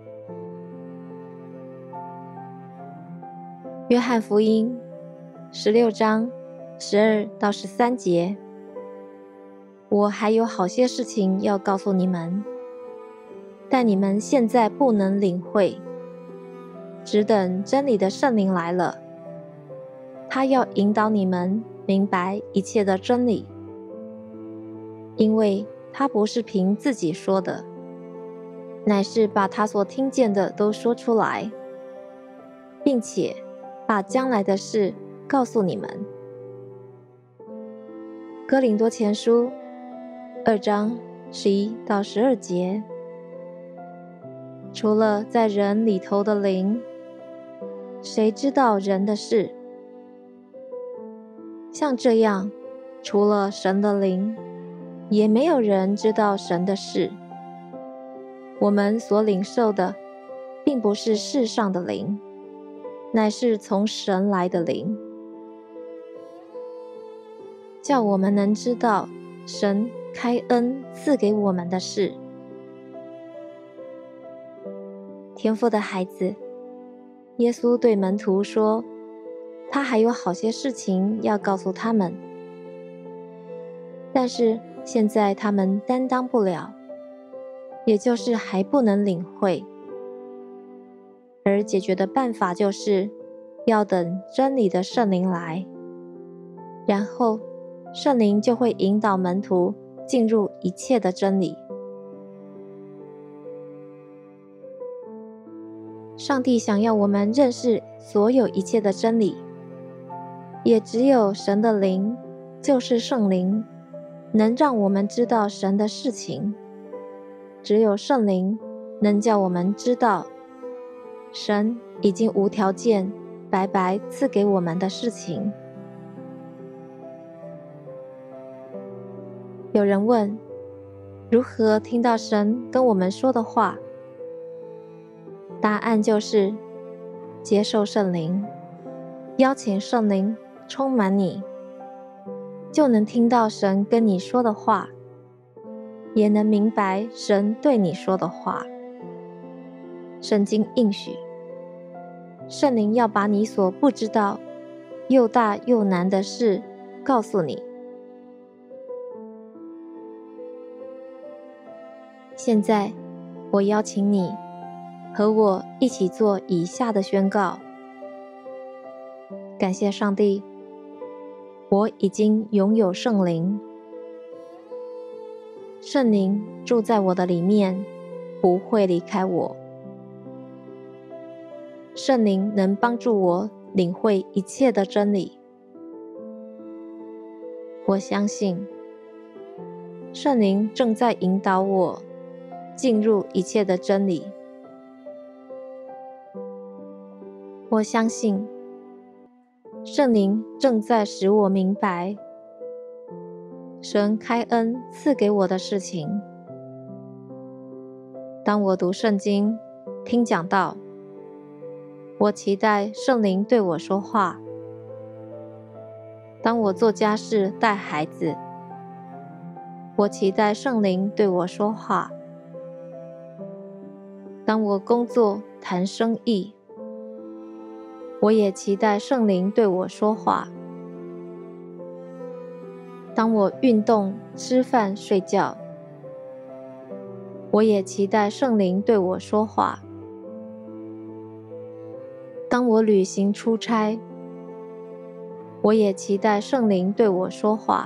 约翰福音16章12到13节，我还有好些事情要告诉你们，但你们现在不能领会，只等真理的圣灵来了，他要引导你们明白一切的真理，因为他不是凭自己说的，乃是把他所听见的都说出来，并且把将来的事告诉你们。哥林多前书2章11到12节，除了在人里头的灵，谁知道人的事？像这样，除了神的灵，也没有人知道神的事。我们所领受的，并不是世上的灵，乃是从神来的灵，叫我们能知道神开恩赐给我们的事。天父的孩子， 耶稣对门徒说，他还有好些事情要告诉他们，但是现在他们担当不了，也就是还不能领会。而解决的办法就是要等真理的圣灵来，然后圣灵就会引导门徒进入一切的真理。上帝想要我们认识所有一切的真理，也只有神的灵，就是圣灵，能让我们知道神的事情。只有圣灵能叫我们知道神已经无条件白白赐给我们的事情。有人问，如何听到神跟我们说的话？答案就是接受圣灵，邀请圣灵充满你，就能听到神跟你说的话，也能明白神对你说的话。圣经应许，圣灵要把你所不知道又大又难的事告诉你。现在我邀请你和我一起做以下的宣告。感谢上帝，我已经拥有圣灵，圣灵住在我的里面，不会离开我。圣灵能帮助我领会一切的真理。我相信圣灵正在引导我进入一切的真理。我相信圣灵正在使我明白神开恩赐给我的事情。当我读圣经、听讲道，我期待圣灵对我说话。当我做家事、带孩子，我期待圣灵对我说话。当我工作、谈生意，我也期待圣灵对我说话。当我运动、吃饭、睡觉，我也期待圣灵对我说话。当我旅行出差，我也期待圣灵对我说话。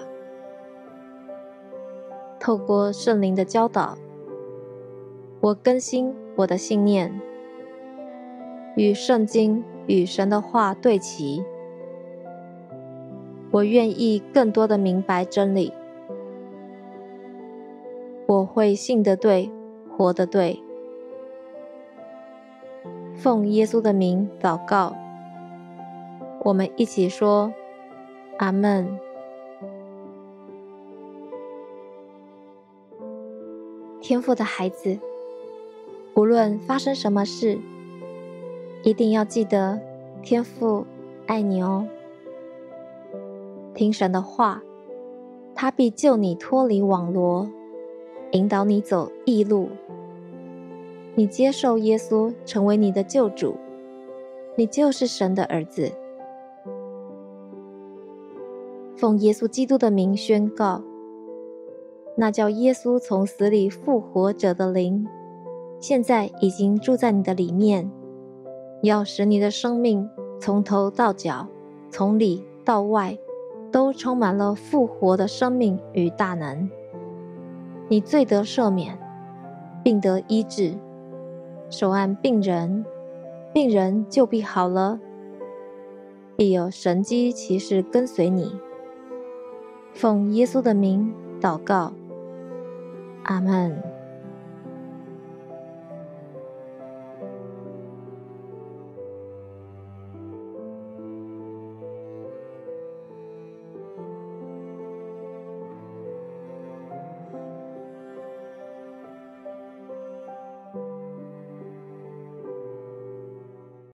透过圣灵的教导，我更新我的信念，与圣经、与神的话对齐。我愿意更多的明白真理。我会信得对，活得对。奉耶稣的名祷告，我们一起说阿们。天父的孩子，无论发生什么事，一定要记得天父爱你哦。听神的话，他必救你脱离网罗，引导你走义路。你接受耶稣成为你的救主，你就是神的儿子。奉耶稣基督的名宣告，那叫耶稣从死里复活者的灵，现在已经住在你的里面，要使你的生命从头到脚，从里到外，都充满了复活的生命与大能。你罪得赦免，病得医治，手按病人，病人就必好了，必有神迹奇事跟随你。奉耶稣的名祷告，阿们。